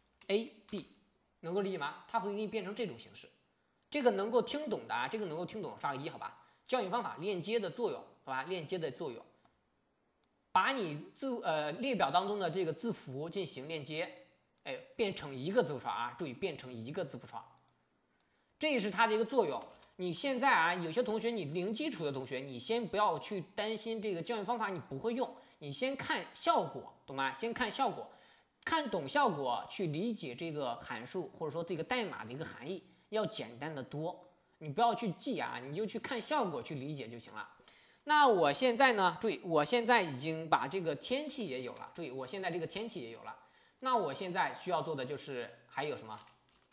？a b， 能够理解吗？它会给你变成这种形式。这个能够听懂的啊，这个能够听懂刷个一，好吧？校引方法链接的作用，好吧？链接的作用，把你字呃列表当中的这个字符进行链接，哎，变成一个字符串啊，注意变成一个字符串，这是它的一个作用。你现在啊，有些同学你零基础的同学，你先不要去担心这个校引方法你不会用，你先看效果，懂吗？先看效果，看懂效果去理解这个函数或者说这个代码的一个含义，要简单的多。你不要去记啊，你就去看效果去理解就行了。那我现在呢，注意，我现在已经把这个天气也有了，注意，我现在这个天气也有了。那我现在需要做的就是还有什么？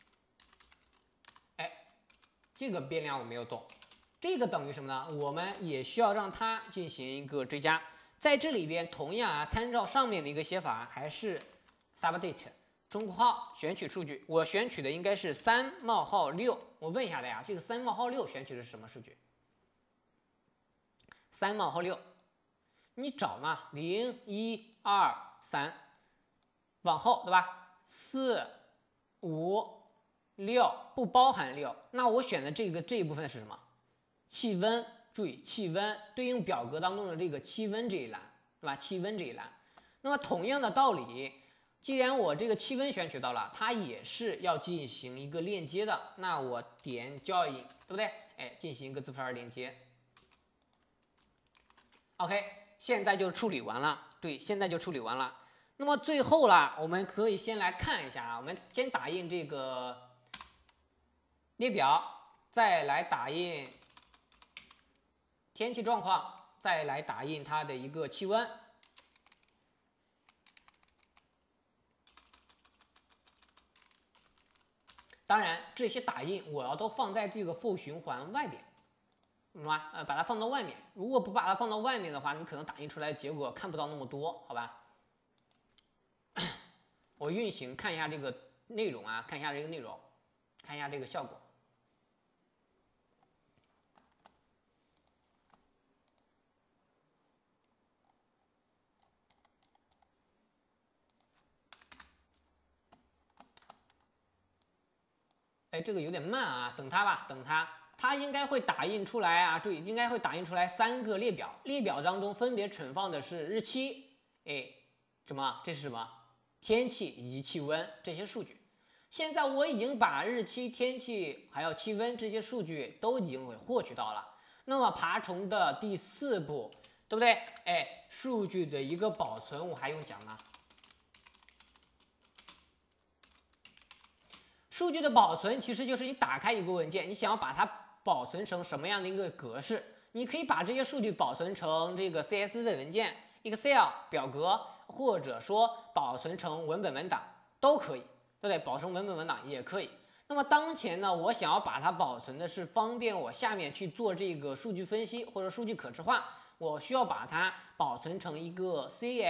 这个变量我没有动，这个等于什么呢？我们也需要让它进行一个追加，在这里边同样啊，参照上面的一个写法，还是 subdate 中括号选取数据，我选取的应该是三冒号六。我问一下大家，这个三冒号六选取的是什么数据？三冒号六，你找嘛，零一二三，往后对吧？四五。六不包含六，那我选的这个这一部分是什么？气温，注意气温对应表格当中的这个气温这一栏，对吧？气温这一栏。那么同样的道理，既然我这个气温选取到了，它也是要进行一个链接的，那我点校引，对不对？哎，进行一个字符串链接。OK， 现在就处理完了，对，现在就处理完了。那么最后啦，我们可以先来看一下啊，我们先打印这个列表，再来打印天气状况，再来打印它的一个气温。当然，这些打印我要都放在这个 for 循环外边，懂吗？呃，把它放到外面。如果不把它放到外面的话，你可能打印出来的结果看不到那么多，好吧？我运行看一下这个内容啊，看一下这个内容，看一下这个效果。哎，这个有点慢啊，等它吧，等它，它应该会打印出来啊。注意，应该会打印出来三个列表，列表当中分别存放的是日期，哎，什么？这是什么？天气以及气温这些数据。 现在我已经把日期、天气还有气温这些数据都已经给获取到了。那么爬虫的第四步，对不对？哎，数据的一个保存我还用讲吗？数据的保存其实就是你打开一个文件，你想要把它保存成什么样的一个格式？你可以把这些数据保存成这个 C S V 文件、Excel 表格，或者说保存成文本文档都可以。对不对？保存文本文档也可以。那么当前呢，我想要把它保存的是方便我下面去做这个数据分析或者数据可视化，我需要把它保存成一个 C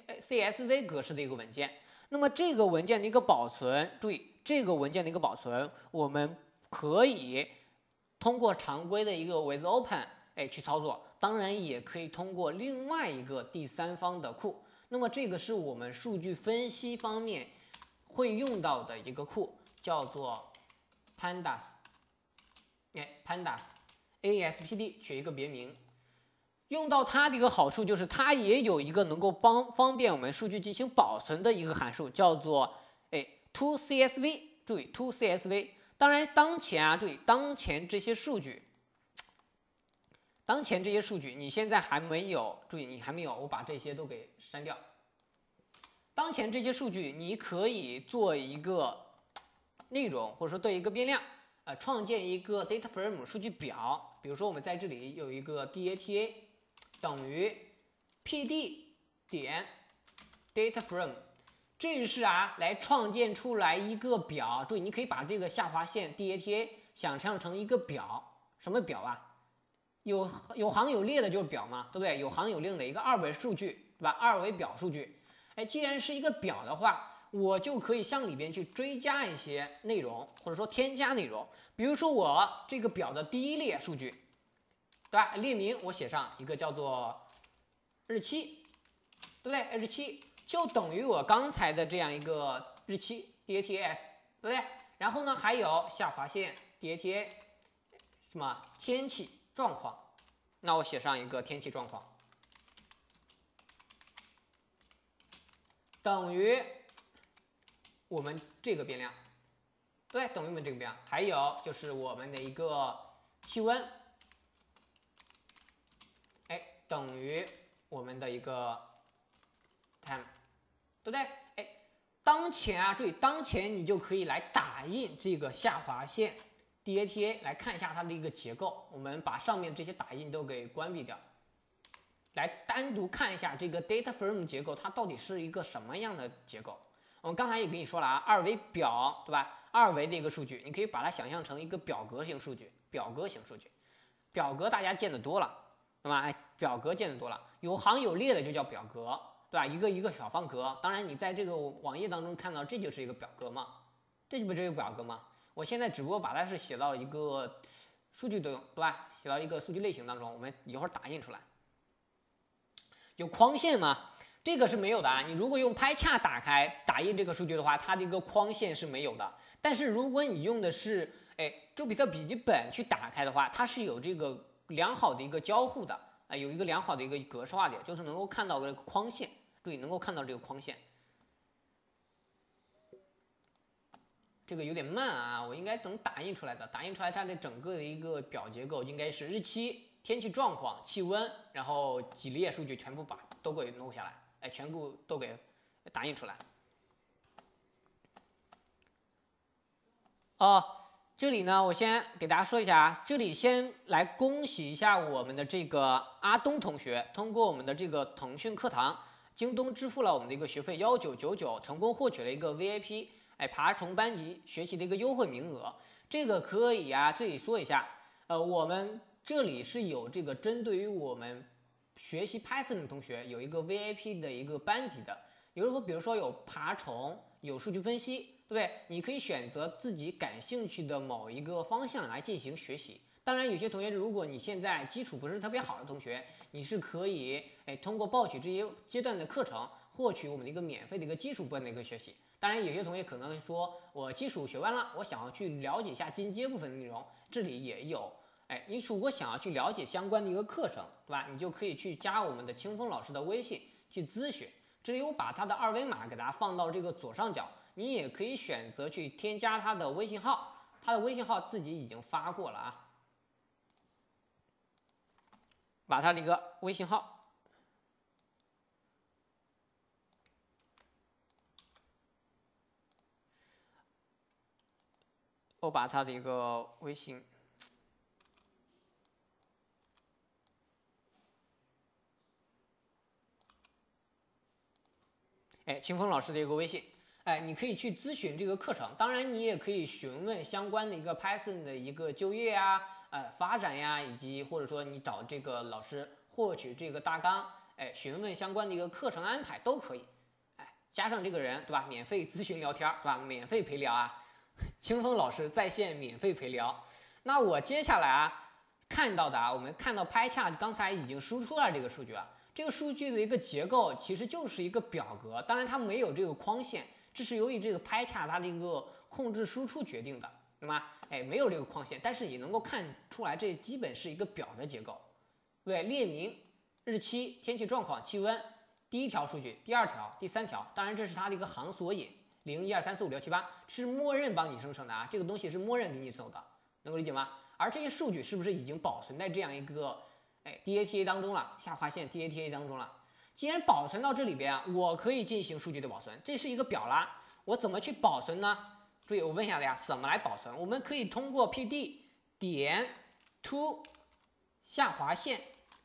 S V 格式的一个文件。那么这个文件的一个保存，注意这个文件的一个保存，我们可以通过常规的一个 with open 哎去操作，当然也可以通过另外一个第三方的库。那么这个是我们数据分析方面会用到的一个库，叫做 Pandas， 哎 Pandas，A S P D 取一个别名。用到它的一个好处就是它也有一个能够帮方便我们数据进行保存的一个函数，叫做哎 to C S V， 注意 to C S V。当然当前啊，注意当前这些数据，当前这些数据你现在还没有，注意你还没有，我把这些都给删掉。当前这些数据，你可以做一个内容，或者说对一个变量，呃，创建一个 data frame 数据表。比如说，我们在这里有一个 data 等于 pd 点 data frame， 这是啊来创建出来一个表。注意，你可以把这个下划线 data 想象成一个表，什么表啊？有有行有列的就是表嘛，对不对？有行有令的一个二维数据，对吧？二维表数据。哎，既然是一个表的话，我就可以向里边去追加一些内容，或者说添加内容。比如说我这个表的第一列数据，对吧？列名我写上一个叫做日期，对不对？日期就等于我刚才的这样一个日期 datas， 对不对？然后呢，还有下划线 data 什么天气状况，那我写上一个天气状况。等于我们这个变量，对，等于我们这个变量，还有就是我们的一个气温，哎，等于我们的一个 time， 对不对？哎，当前啊，注意，当前你就可以来打印这个下划线 data 来看一下它的一个结构。我们把上面这些打印都给关闭掉。来单独看一下这个 data frame 结构，它到底是一个什么样的结构？我们刚才也跟你说了啊，二维表，对吧？二维的一个数据，你可以把它想象成一个表格型数据，表格型数据。表格大家见得多了，对吧？哎，表格见得多了，有行有列的就叫表格，对吧？一个一个小方格。当然，你在这个网页当中看到，这就是一个表格嘛，这就不是一个表格吗？我现在只不过把它是写到一个数据的，对吧？写到一个数据类型当中，我们一会儿打印出来。有框线吗？这个是没有的啊。你如果用拍恰打开打印这个数据的话，它的一个框线是没有的。但是如果你用的是哎朱比特笔记本去打开的话，它是有这个良好的一个交互的，啊，有一个良好的一个格式化的，就是能够看到这个框线。注意，能够看到这个框线。这个有点慢啊，我应该等打印出来的。打印出来它的整个的一个表结构应该是日期。天气状况、气温，然后几列数据全部把都给弄下来，哎，全部都给打印出来。哦，这里呢，我先给大家说一下啊，这里先来恭喜一下我们的这个阿东同学，通过我们的这个腾讯课堂，京东支付了我们的一个学费幺九九九，成功获取了一个 V I P 哎爬虫班级学习的一个优惠名额。这个可以啊，这里说一下，呃，我们。这里是有这个针对于我们学习 Python 的同学有一个 V I P 的一个班级的，有时候比如说有爬虫，有数据分析，对不对？你可以选择自己感兴趣的某一个方向来进行学习。当然，有些同学如果你现在基础不是特别好的同学，你是可以哎通过报取这些阶段的课程，获取我们的一个免费的一个基础部分的一个学习。当然，有些同学可能说我基础学完了，我想要去了解一下进阶部分的内容，这里也有。哎，你如果想要去了解相关的一个课程，对吧？你就可以去加我们的清风老师的微信去咨询。这里我把他的二维码给大家放到这个左上角， 你也可以选择去添加他的微信号，他的微信号自己已经发过了啊，把他的一个微信号。 我把他的一个微信，哎，清风老师的一个微信，哎，你可以去咨询这个课程。当然，你也可以询问相关的一个 Python 的一个就业啊、呃发展呀，以及或者说你找这个老师获取这个大纲，哎，询问相关的一个课程安排都可以。哎，加上这个人，对吧？免费咨询聊天，对吧？免费陪聊啊。 清风老师在线免费陪聊。那我接下来啊看到的啊，我们看到 PyChart 刚才已经输出了这个数据了。这个数据的一个结构其实就是一个表格，当然它没有这个框线，这是由于这个 PyChart 它的一个控制输出决定的，对吗？哎，没有这个框线，但是你能够看出来，这基本是一个表的结构。对，列明、日期、天气状况、气温，第一条数据，第二条、第三条，当然这是它的一个行索引。 零一二三四五六七八是默认帮你生成的啊，这个东西是默认给你搜的，能够理解吗？而这些数据是不是已经保存在这样一个哎 D A T A 当中了，下划线 D A T A 当中了？既然保存到这里边啊，我可以进行数据的保存，这是一个表啦，我怎么去保存呢？注意，我问一下大家，怎么来保存？我们可以通过 P D 点 to 下划线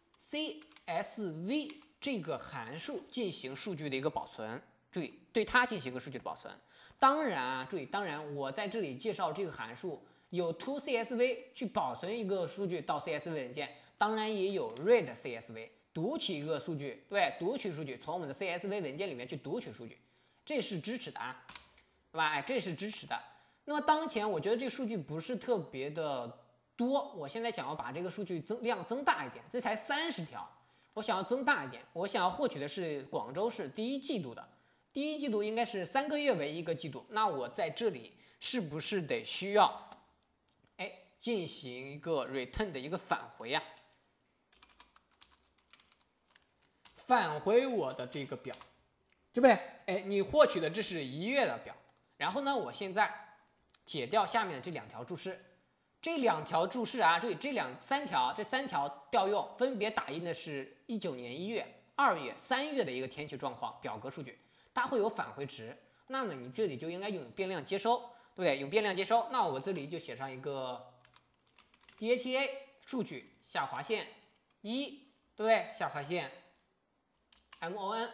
C S V 这个函数进行数据的一个保存。 注意，对它进行一个数据的保存。当然啊，注意，当然我在这里介绍这个函数有 to C S V 去保存一个数据到 C S V 文件，当然也有 read C S V 读取一个数据，对，读取数据从我们的 C S V 文件里面去读取数据，这是支持的啊，对吧？哎，这是支持的。那么当前我觉得这个数据不是特别的多，我现在想要把这个数据增量增大一点，这才三十条，我想要增大一点，我想要获取的是广州市第一季度的。 第一季度应该是三个月为一个季度，那我在这里是不是得需要，哎，进行一个 return 的一个返回呀、啊？返回我的这个表，对不对？哎，你获取的这是一月的表，然后呢，我现在解掉下面的这两条注释，这两条注释啊，注意这两三条，这三条调用分别打印的是一九年一月、二月、三月的一个天气状况表格数据。 它会有返回值，那么你这里就应该用变量接收，对不对？用变量接收，那我这里就写上一个 D A T A 数据下划线一，对不对？下划线 M O N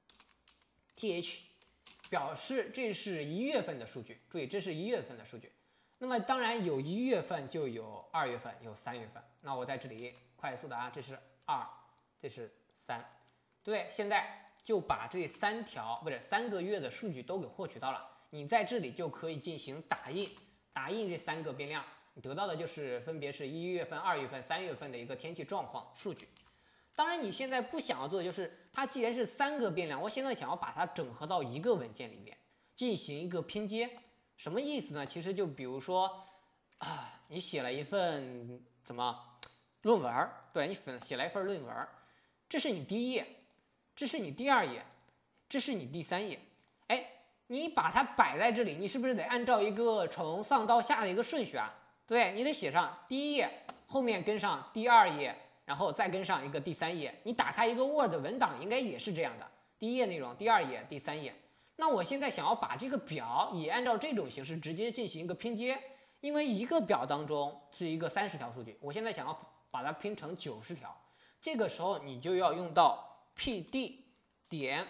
T H 表示这是一月份的数据，注意这是一月份的数据。那么当然有一月份就有二月份，有三月份。那我在这里快速的啊，这是二，这是三，对不对？现在。 就把这三条不是三个月的数据都给获取到了，你在这里就可以进行打印，打印这三个变量，你得到的就是分别是一月份、二月份、三月份的一个天气状况数据。当然，你现在不想要做的就是，它既然是三个变量，我现在想要把它整合到一个文件里面进行一个拼接，什么意思呢？其实就比如说啊，你写了一份怎么论文，对你写了一份论文，这是你第一页。 这是你第二页，这是你第三页，哎，你把它摆在这里，你是不是得按照一个从上到下的一个顺序啊？对，你得写上第一页，后面跟上第二页，然后再跟上一个第三页。你打开一个 Word 文档，应该也是这样的，第一页内容，第二页，第三页。那我现在想要把这个表也按照这种形式直接进行一个拼接，因为一个表当中是一个三十条数据，我现在想要把它拼成九十条，这个时候你就要用到。 P D 点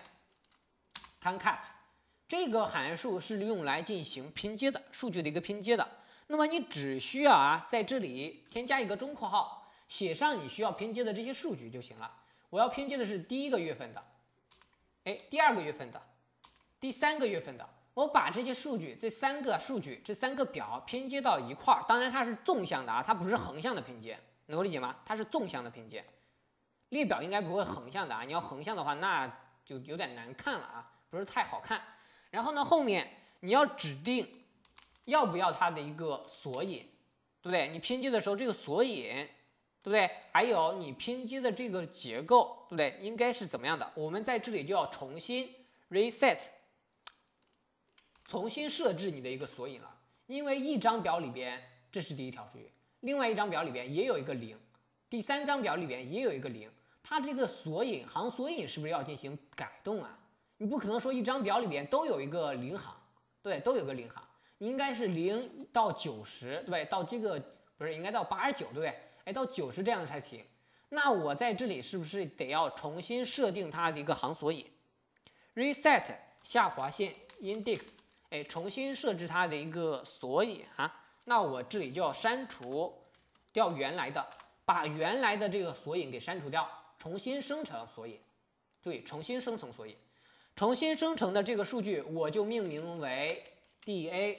concat 这个函数是用来进行拼接的，数据的一个拼接的。那么你只需要啊，在这里添加一个中括号，写上你需要拼接的这些数据就行了。我要拼接的是第一个月份的，哎，第二个月份的，第三个月份的。我把这些数据，这三个数据，这三个表拼接到一块儿，当然它是纵向的啊，它不是横向的拼接，能够理解吗？它是纵向的拼接。 列表应该不会横向的啊，你要横向的话，那就有点难看了啊，不是太好看。然后呢，后面你要指定要不要它的一个索引，对不对？你拼接的时候这个索引，对不对？还有你拼接的这个结构，对不对？应该是怎么样的？我们在这里就要重新 reset 重新设置你的一个索引了，因为一张表里边这是第一条数据，另外一张表里边也有一个零，第三张表里边也有一个零，它这个索引行索引是不是要进行改动啊？你不可能说一张表里边都有一个零行，对，都有个零行，你应该是零到九十，对不对？到这个不是应该到八十九，对不对？哎，到九十这样才行。那我在这里是不是得要重新设定它的一个行索引 ？reset 下划线 index， 哎，重新设置它的一个索引啊。那我这里就要删除掉原来的，把原来的这个索引给删除掉，重新生成索引。对，重新生成索引，重新生成的这个数据我就命名为 da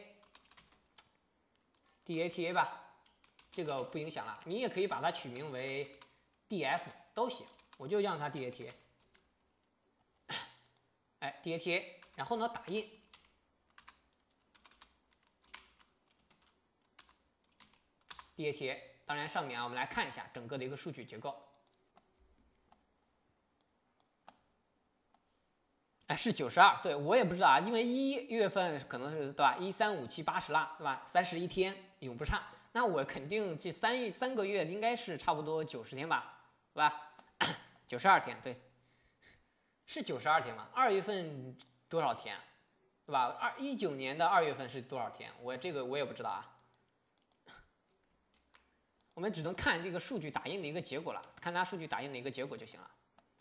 data 吧，这个不影响了。你也可以把它取名为 df 都行，我就让它 data， 哎 data， 然后呢打印。data， 当然上面啊，我们来看一下整个的一个数据结构。哎，是九十二，对我也不知道啊，因为一月份可能是对吧？一三五七八十啦，对吧？三十一天永不差，那我肯定这三月三个月应该是差不多九十天吧，对吧？九十二天，对，是九十二天吗？二月份多少天，对吧？二一九年的二月份是多少天？我这个我也不知道啊。我们只能看这个数据打印的一个结果了，看它数据打印的一个结果就行了。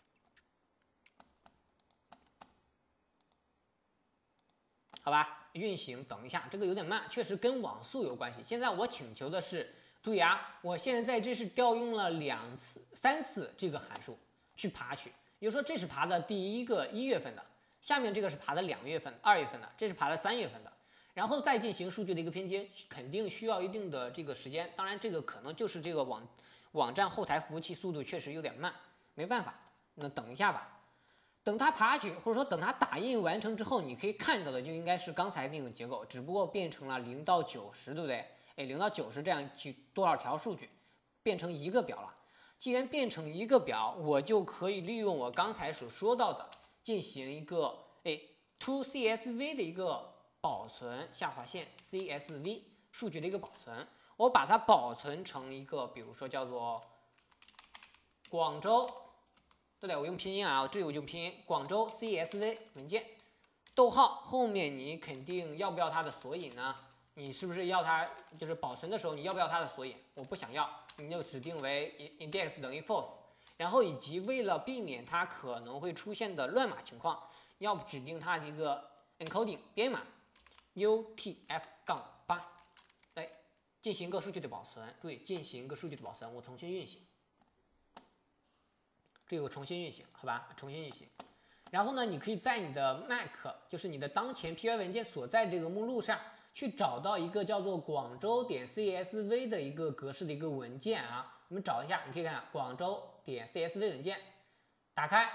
好吧，运行等一下，这个有点慢，确实跟网速有关系。现在我请求的是，注意啊，我现在在这是调用了两次、三次这个函数去爬取，也就是说这是爬的第一个一月份的，下面这个是爬的两月份、二月份的，这是爬的三月份的，然后再进行数据的一个拼接，肯定需要一定的这个时间。当然，这个可能就是这个网网站后台服务器速度确实有点慢，没办法，那等一下吧。等它爬取或者说等它打印完成之后，你可以看到的就应该是刚才那种结构，只不过变成了零到九十，对不对？哎，零到九十这样去多少条数据，变成一个表了。既然变成一个表，我就可以利用我刚才所说到的，进行一个哎 to C S V 的一个保存，下划线 C S V 数据的一个保存，我把它保存成一个，比如说叫做广州。对不对？我用拼音啊，这里我用拼音，广州 C S V 文件，逗号后面你肯定要不要它的索引呢？你是不是要它就是保存的时候你要不要它的索引？我不想要，你就指定为 index 等于 false， 然后以及为了避免它可能会出现的乱码情况，要指定它的一个 encoding 编码 U T F 八，来进行一个数据的保存，注意进行一个数据的保存，我重新运行。这个重新运行，好吧，重新运行。然后呢，你可以在你的 Mac， 就是你的当前 P Y 文件所在这个目录上，去找到一个叫做广州点 C S V 的一个格式的一个文件啊。我们找一下，你可以看广州点 C S V 文件，打开，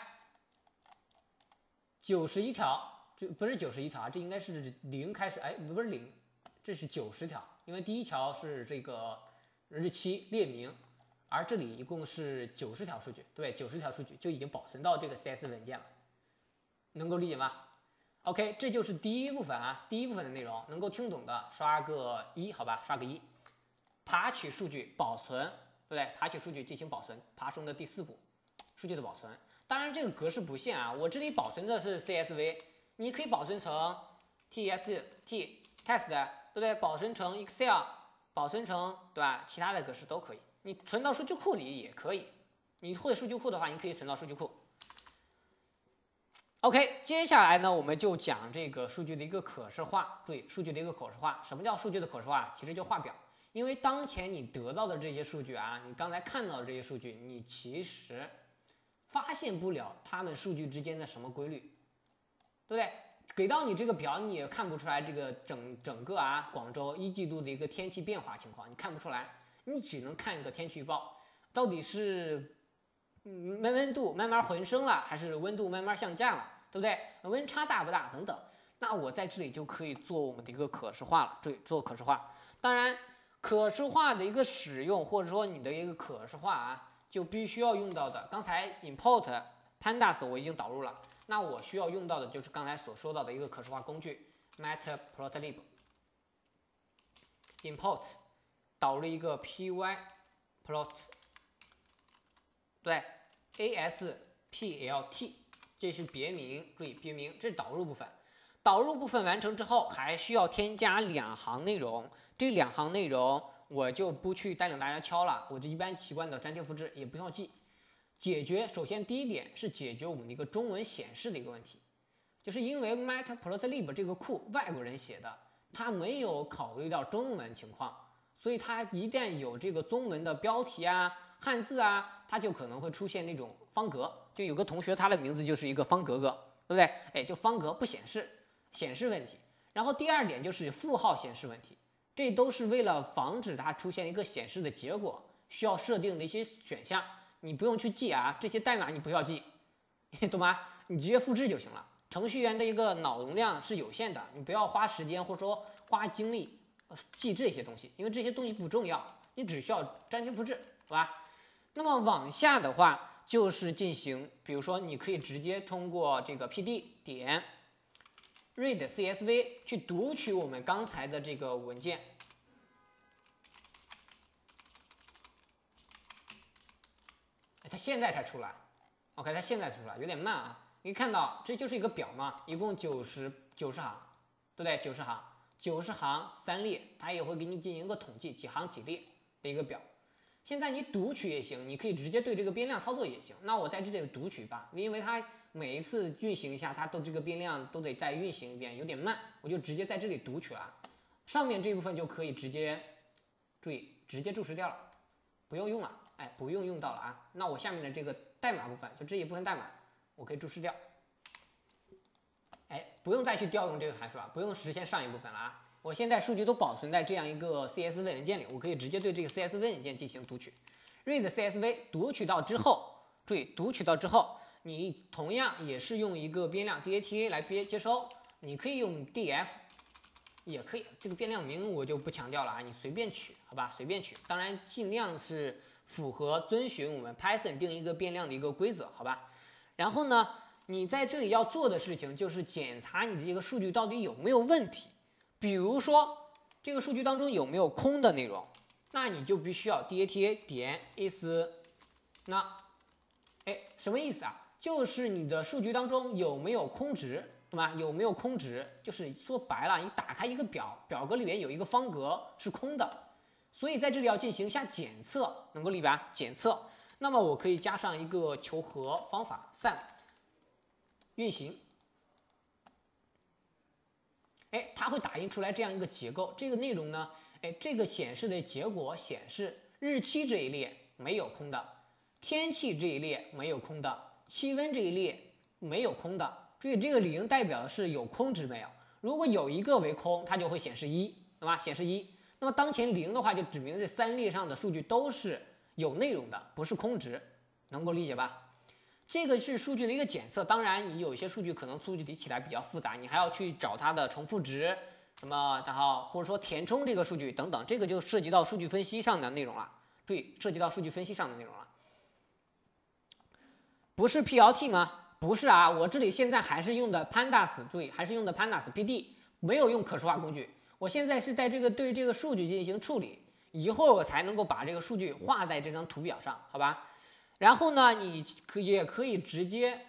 九十一条，这不是九十一条，这应该是零开始，哎，不是零，这是九十条，因为第一条是这个日期列明。而这里一共是九十条数据，对，九十条数据就已经保存到这个 C S V 文件了，能够理解吗 ？OK， 这就是第一部分啊，第一部分的内容，能够听懂的刷个一，好吧，刷个一。爬取数据保存，对不对？爬取数据进行保存，爬升的第四步，数据的保存。当然这个格式不限啊，我这里保存的是 C S V， 你可以保存成 T S T test， 对不对？保存成 Excel， 保存成对吧？其他的格式都可以。你存到数据库里也可以，你会数据库的话，你可以存到数据库。OK， 接下来呢，我们就讲这个数据的一个可视化。注意，数据的一个可视化，什么叫数据的可视化？其实就画表。因为当前你得到的这些数据啊，你刚才看到的这些数据，你其实发现不了它们数据之间的什么规律，对不对？给到你这个表，你也看不出来这个整整个啊广州一季度的一个天气变化情况，你看不出来。你只能看一个天气预报，到底是嗯温度慢慢回升了，还是温度慢慢下降了，对不对？温差大不大等等。那我在这里就可以做我们的一个可视化了，注意做可视化。当然，可视化的一个使用或者说你的一个可视化啊，就必须要用到的。刚才 import pandas 我已经导入了，那我需要用到的就是刚才所说到的一个可视化工具 matplotlib import 导入一个 pyplot， 对 ，asplt 这是别名，注意别名，这是导入部分。导入部分完成之后，还需要添加两行内容，这两行内容我就不去带领大家敲了，我这一般习惯的粘贴复制也不需要记。解决首先第一点是解决我们的一个中文显示的一个问题，就是因为 matplotlib 这个库外国人写的，他没有考虑到中文情况，所以它一旦有这个中文的标题啊、汉字啊，它就可能会出现那种方格。就有个同学他的名字就是一个方格格，对不对？哎，就方格不显示，显示问题。然后第二点就是符号显示问题，这都是为了防止它出现一个显示的结果需要设定的一些选项。你不用去记啊，这些代码你不需要记，懂吗？你直接复制就行了。程序员的一个脑容量是有限的，你不要花时间或者说花精力记这些东西，因为这些东西不重要，你只需要粘贴复制，好吧？那么往下的话就是进行，比如说你可以直接通过这个 pd 点 read csv 去读取我们刚才的这个文件。它现在才出来 ，OK， 它现在才出来，有点慢啊。你看到这就是一个表嘛，一共九十九十行，对不对？九十行，九十行三列，它也会给你进行一个统计，几行几列的一个表。现在你读取也行，你可以直接对这个变量操作也行。那我在这里读取吧，因为它每一次运行一下，它都这个变量都得再运行一遍，有点慢，我就直接在这里读取了。上面这部分就可以直接，注意直接注释掉了，不用用了。哎，不用用到了啊。那我下面的这个代码部分，就这一部分代码，我可以注释掉。哎，不用再去调用这个函数啊，不用实现上一部分了啊。我现在数据都保存在这样一个 C S V 文件里，我可以直接对这个 C S V 文件进行读取。read C S V 读取到之后，注意读取到之后，你同样也是用一个变量 data 来接接收，你可以用 df。也可以，这个变量名我就不强调了啊，你随便取，好吧，随便取。当然尽量是符合遵循我们 Python 定一个变量的一个规则，好吧。然后呢，你在这里要做的事情就是检查你的这个数据到底有没有问题。比如说这个数据当中有没有空的内容，那你就必须要 data 点 is 那，哎，什么意思啊？就是你的数据当中有没有空值。对吧？有没有空值？就是说白了，你打开一个表，表格里面有一个方格是空的，所以在这里要进行一下检测，能够理解吧？检测，那么我可以加上一个求和方法 sum 运行，哎，它会打印出来这样一个结构。这个内容呢，哎，这个显示的结果显示日期这一列没有空的，天气这一列没有空的，气温这一列没有空的。注意这个零代表的是有空值没有，如果有一个为空，它就会显示一，对吧？显示一。那么当前零的话，就指明这三列上的数据都是有内容的，不是空值，能够理解吧？这个是数据的一个检测。当然，你有一些数据可能处理起来比较复杂，你还要去找它的重复值，什么，然后或者说填充这个数据等等，这个就涉及到数据分析上的内容了。注意，涉及到数据分析上的内容了，不是 P L T 吗？不是啊，我这里现在还是用的 Pandas， 注意还是用的 Pandas P D， 没有用可视化工具。我现在是在这个对这个数据进行处理，以后我才能够把这个数据画在这张图表上，好吧？然后呢，你可也可以直接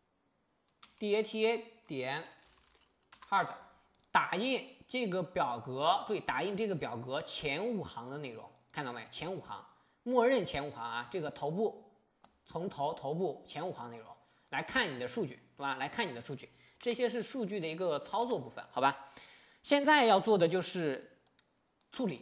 data 点 hard 打印这个表格，注意打印这个表格前五行的内容，看到没？前五行，默认前五行啊，这个头部从头头部前五行内容。来看你的数据，对吧？来看你的数据，这些是数据的一个操作部分，好吧？现在要做的就是处理，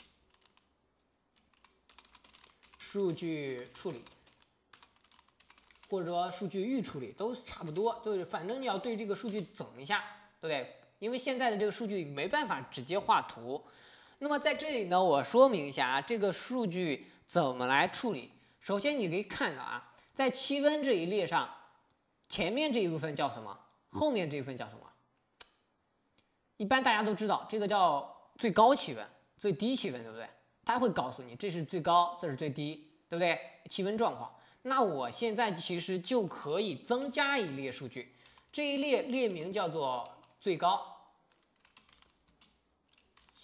数据处理，或者说数据预处理都差不多，就是反正你要对这个数据整一下，对不对？因为现在的这个数据没办法直接画图。那么在这里呢，我说明一下啊，这个数据怎么来处理。首先你可以看到啊，在气温这一列上。前面这一部分叫什么？后面这一部分叫什么？一般大家都知道，这个叫最高气温、最低气温，对不对？它会告诉你这是最高，这是最低，对不对？气温状况。那我现在其实就可以增加一列数据，这一列列名叫做最高，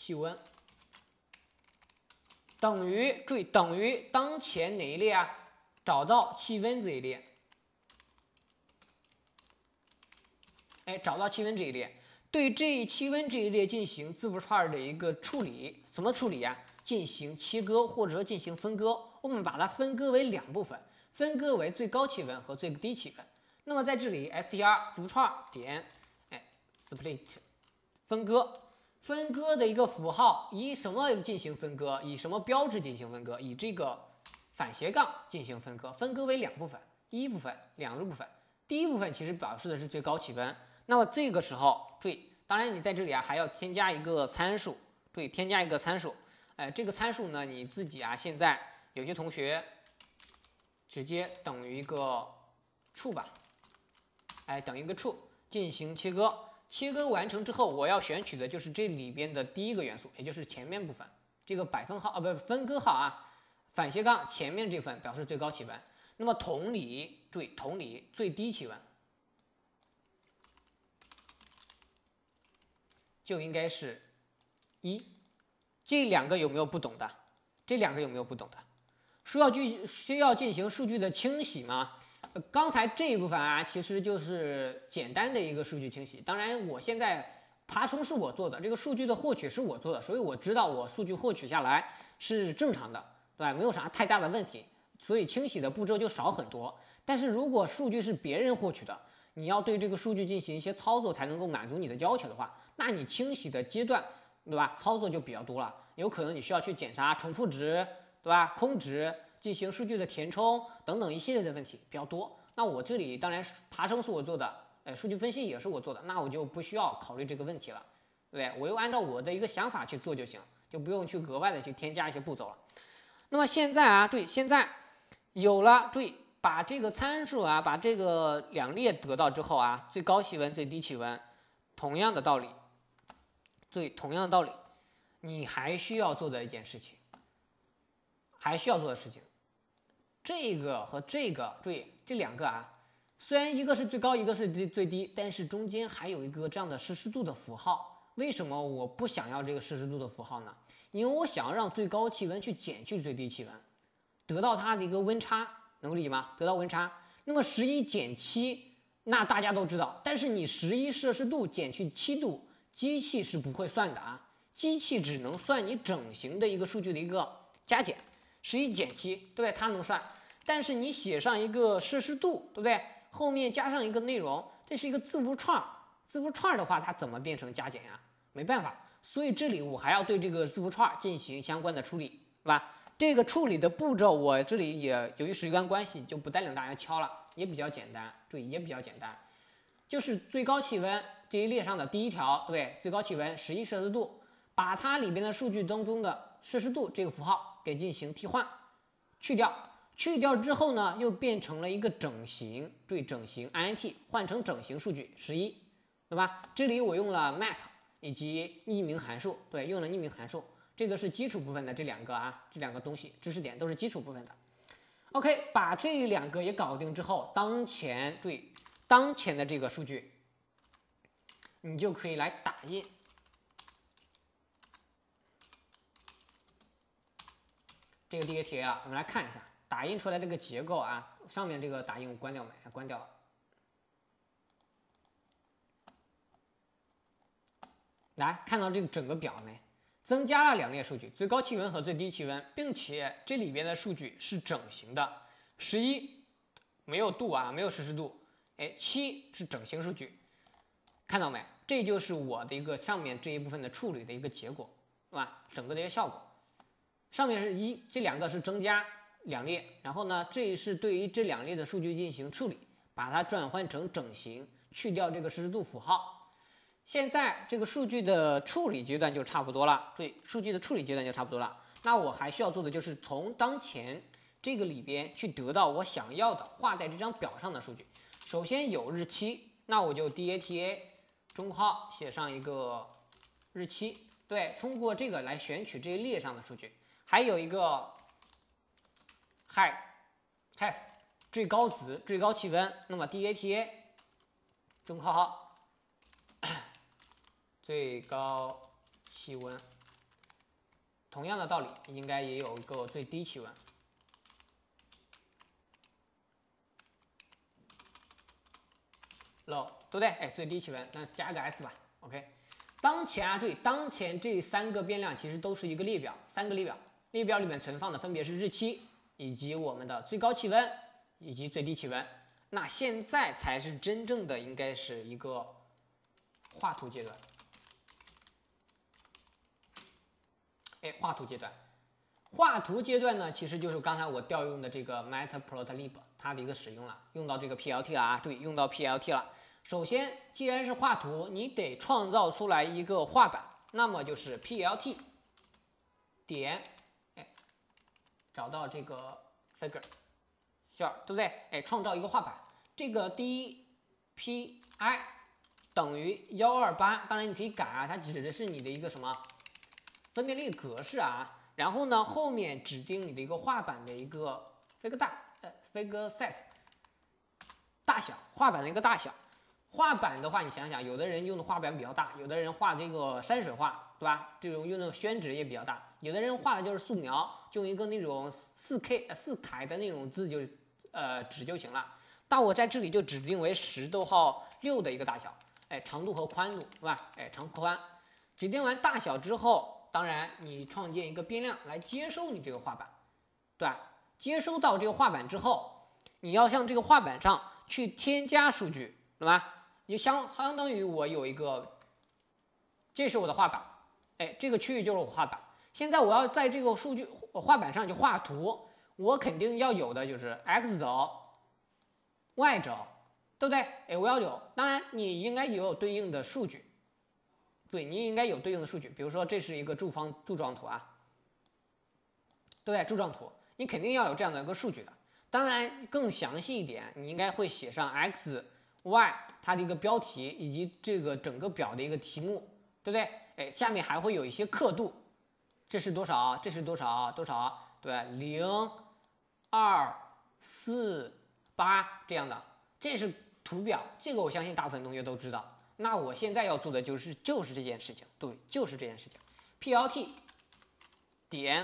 气温等于，注意等于当前哪一列啊？找到气温这一列。哎，找到气温这一列，对这气温这一列进行字符串的一个处理，什么处理呀、啊？进行切割或者说进行分割。我们把它分割为两部分，分割为最高气温和最低气温。那么在这里 str 字符串点哎 split 分割，分割的一个符号以什么进行分割？以什么标志进行分割？以这个反斜杠进行分割，分割为两部分，第一部分两个部分。第一部分其实表示的是最高气温。那么这个时候，注意，当然你在这里啊还要添加一个参数，注意添加一个参数。哎，这个参数呢，你自己啊现在有些同学直接等于一个 true 吧，哎，等于一个 true 进行切割。切割完成之后，我要选取的就是这里边的第一个元素，也就是前面部分，这个百分号啊，不是分割号啊，反斜杠前面这份表示最高气温。那么同理，注意同理最低气温就应该是一。这两个有没有不懂的？这两个有没有不懂的？需要去需要进行数据的清洗吗？呃、刚才这一部分啊，其实就是简单的一个数据清洗。当然，我现在爬虫是我做的，这个数据的获取是我做的，所以我知道我数据获取下来是正常的，对吧？没有啥太大的问题，所以清洗的步骤就少很多。但是如果数据是别人获取的，你要对这个数据进行一些操作才能够满足你的要求的话，那你清洗的阶段，对吧？操作就比较多了，有可能你需要去检查重复值，对吧？空值，进行数据的填充等等一系列的问题比较多。那我这里当然爬升是我做的，呃，数据分析也是我做的，那我就不需要考虑这个问题了，对不对？我又按照我的一个想法去做就行，就不用去额外的去添加一些步骤了。那么现在啊，注意，现在有了，注意把这个参数啊，把这个两列得到之后啊，最高气温、最低气温，同样的道理。注意，同样的道理，你还需要做的一件事情，还需要做的事情，这个和这个，注意这两个啊，虽然一个是最高，一个是最低，但是中间还有一个这样的摄氏度的符号。为什么我不想要这个摄氏度的符号呢？因为我想要让最高气温去减去最低气温，得到它的一个温差，能够理解吗？得到温差。那么十一减七，那大家都知道，但是你十一摄氏度减去七度。机器是不会算的啊，机器只能算你整形的一个数据的一个加减，十一减七，对不对？它能算，但是你写上一个摄氏度，对不对？后面加上一个内容，这是一个字符串，字符串的话，它怎么变成加减呀？没办法，所以这里我还要对这个字符串进行相关的处理，是吧？这个处理的步骤，我这里也由于时间关系就不带领大家敲了，也比较简单，注意也比较简单，就是最高气温。这一列上的第一条，对不对？最高气温十一摄氏度，把它里边的数据当中的摄氏度这个符号给进行替换，去掉，去掉之后呢，又变成了一个整形，注意整形 int 换成整形数据十一，对吧？这里我用了 map 以及匿名函数，对，用了匿名函数，这个是基础部分的这两个啊，这两个东西知识点都是基础部分的。OK， 把这两个也搞定之后，当前注意当前的这个数据。你就可以来打印这个 D A T A 啊，我们来看一下打印出来这个结构啊，上面这个打印我关掉没？关掉了。来看到这个整个表没？增加了两列数据，最高气温和最低气温，并且这里边的数据是整形的，十一没有度啊，没有实时度，哎，七是整形数据。看到没？这就是我的一个上面这一部分的处理的一个结果，是吧？整个的一个效果。上面是一，这两个是增加两列，然后呢，这是对于这两列的数据进行处理，把它转换成整形，去掉这个实时度符号。现在这个数据的处理阶段就差不多了，注意，数据的处理阶段就差不多了。那我还需要做的就是从当前这个里边去得到我想要的画在这张表上的数据。首先有日期，那我就 D A T A。中括号写上一个日期，对，通过这个来选取这一列上的数据。还有一个 high high 最高值最高气温，那么 D A T A 中括号最高气温同样的道理，应该也有一个最低气温。low 对不对？哎，最低气温，那加个 s 吧。OK， 当前啊，注意，当前这三个变量其实都是一个列表，三个列表，列表里面存放的分别是日期，以及我们的最高气温，以及最低气温。那现在才是真正的应该是一个画图阶段。哎，画图阶段，画图阶段呢，其实就是刚才我调用的这个 matplotlib 它的一个使用了，用到这个 P L T 了啊，注意用到 P L T 了。首先，既然是画图，你得创造出来一个画板，那么就是 P L T 点，哎，找到这个 figure sure 对不对？哎，创造一个画板，这个 d p i 等于一二八，当然你可以改啊，它指的是你的一个什么分辨率格式啊。然后呢，后面指定你的一个画板的一个 figure 大呃 figure size 大小，画板的一个大小。画板的话，你想想，有的人用的画板比较大，有的人画这个山水画，对吧？这种用的宣纸也比较大，有的人画的就是素描，就用一个那种四 K 呃四楷的那种字就呃纸就行了。但我在这里就指定为十逗号六的一个大小，哎，长度和宽度，对吧？哎，长宽。指定完大小之后，当然你创建一个变量来接收你这个画板，对吧？接收到这个画板之后，你要向这个画板上去添加数据，对吧？就相相当于我有一个，这是我的画板，哎，这个区域就是我画板。现在我要在这个数据画板上去画图，我肯定要有的就是 x 轴、y 轴，对不对？哎，我要有，当然你应该也有对应的数据，对你应该有对应的数据，比如说这是一个柱方柱状图啊，对不对？柱状图，你肯定要有这样的一个数据的。当然更详细一点，你应该会写上 x、y 它的一个标题以及这个整个表的一个题目，对不对？哎，下面还会有一些刻度，这是多少？这是多少？多少？对，零、二、四、八这样的，这是图表，这个我相信大部分同学都知道。那我现在要做的就是就是这件事情，对，就是这件事情。P L T 点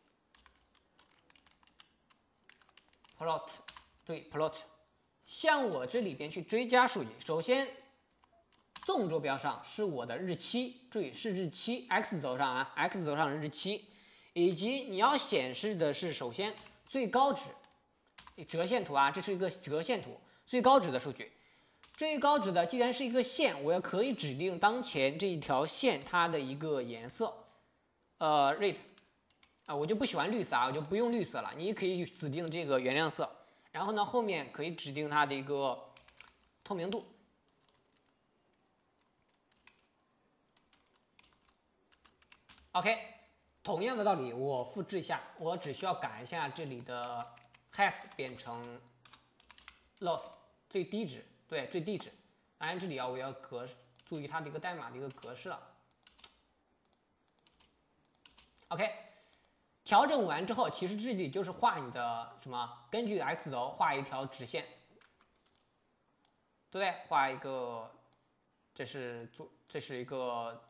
plot 对 plot。向我这里边去追加数据，首先纵坐标上是我的日期，注意是日期 x 轴上啊 ，x 轴上是日期，以及你要显示的是首先最高值折线图啊，这是一个折线图，最高值的数据，最高值的既然是一个线，我也可以指定当前这一条线它的一个颜色，呃 red 啊，我就不喜欢绿色啊，我就不用绿色了，你也可以指定这个原亮色。然后呢，后面可以指定它的一个透明度。OK， 同样的道理，我复制一下，我只需要改一下这里的 has 变成 loss 最低值，对，最低值。当然这里啊，我要格注意它的一个代码的一个格式了。OK。调整完之后，其实这里就是画你的什么？根据 x 轴画一条直线，对不对？画一个，这是做，这是一个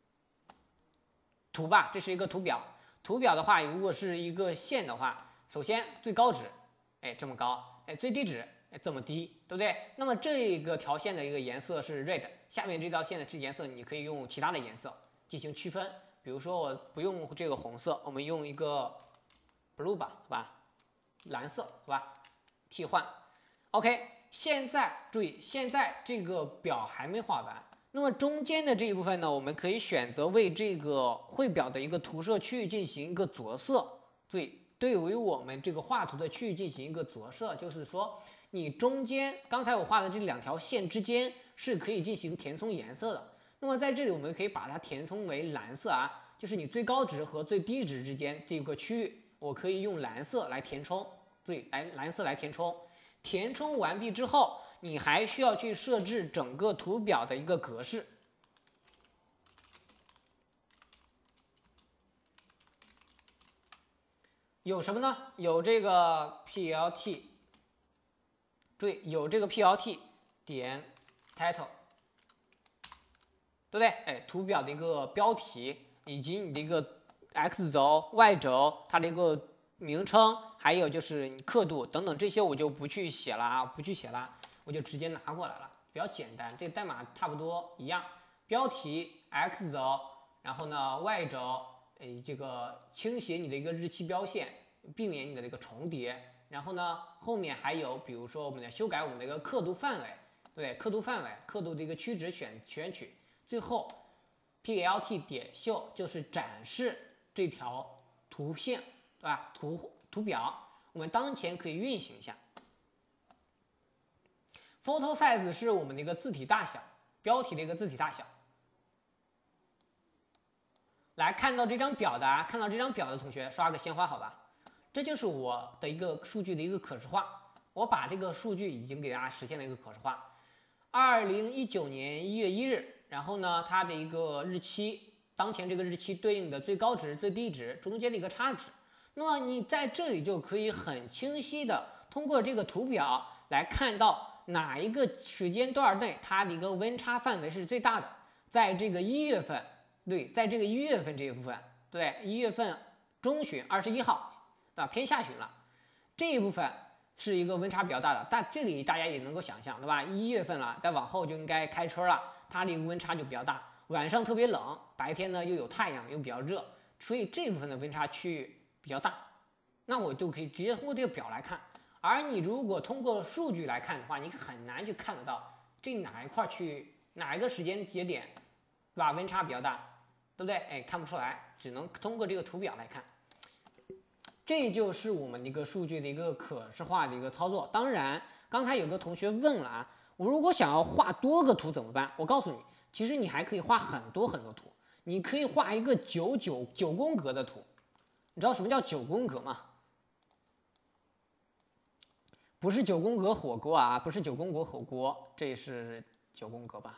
图吧？这是一个图表。图表的话，如果是一个线的话，首先最高值，哎，这么高，哎，最低值，哎，这么低，对不对？那么这个条线的一个颜色是 red， 下面这条线的这颜色你可以用其他的颜色进行区分。比如说我不用这个红色，我们用一个 blue 吧，好吧，蓝色，好吧，替换。OK， 现在注意，现在这个表还没画完，那么中间的这一部分呢，我们可以选择为这个绘表的一个涂色区域进行一个着色。注意，对于我们这个画图的区域进行一个着色，就是说你中间刚才我画的这两条线之间是可以进行填充颜色的。那么在这里，我们可以把它填充为蓝色啊，就是你最高值和最低值之间这个区域，我可以用蓝色来填充，对，来蓝色来填充。填充完毕之后，你还需要去设置整个图表的一个格式。有什么呢？有这个 P L T， 对，有这个 P L T 点 title。对不对？哎，图表的一个标题以及你的一个 x 轴、y 轴它的一个名称，还有就是刻度等等这些我就不去写了啊，不去写了，我就直接拿过来了，比较简单。这个代码差不多一样，标题 x 轴，然后呢 y 轴，诶，这个倾斜你的一个日期标线，避免你的这个重叠。然后呢，后面还有比如说我们的修改我们的一个刻度范围，对不对？刻度范围、刻度的一个区值选选取，最后 P L T 点秀就是展示这条图片，对吧？图图表，我们当前可以运行一下。Photo size 是我们的一个字体大小，标题的一个字体大小。来看到这张表的，看到这张表的同学刷个鲜花，好吧？这就是我的一个数据的一个可视化，我把这个数据已经给大家实现了一个可视化。二零一九年一月一日，然后呢，它的一个日期，当前这个日期对应的最高值、最低值，中间的一个差值。那么你在这里就可以很清晰的通过这个图表来看到哪一个时间段内它的一个温差范围是最大的。在这个一月份，对，在这个一月份这一部分，对，一月份中旬二十一号。啊，偏下旬了，这一部分是一个温差比较大的，但这里大家也能够想象，对吧？一月份了，再往后就应该开春了，它的一个温差就比较大，晚上特别冷，白天呢又有太阳，又比较热，所以这部分的温差区域比较大。那我就可以直接通过这个表来看，而你如果通过数据来看的话，你很难去看得到这哪一块区域、哪一个时间节点，对吧？温差比较大，对不对？哎，看不出来，只能通过这个图表来看。这就是我们的一个数据的一个可视化的一个操作。当然，刚才有个同学问了啊，我如果想要画多个图怎么办？我告诉你，其实你还可以画很多很多图，你可以画一个九九九宫格的图。你知道什么叫九宫格吗？不是九宫格火锅啊，不是九宫格火锅，这是九宫格吧？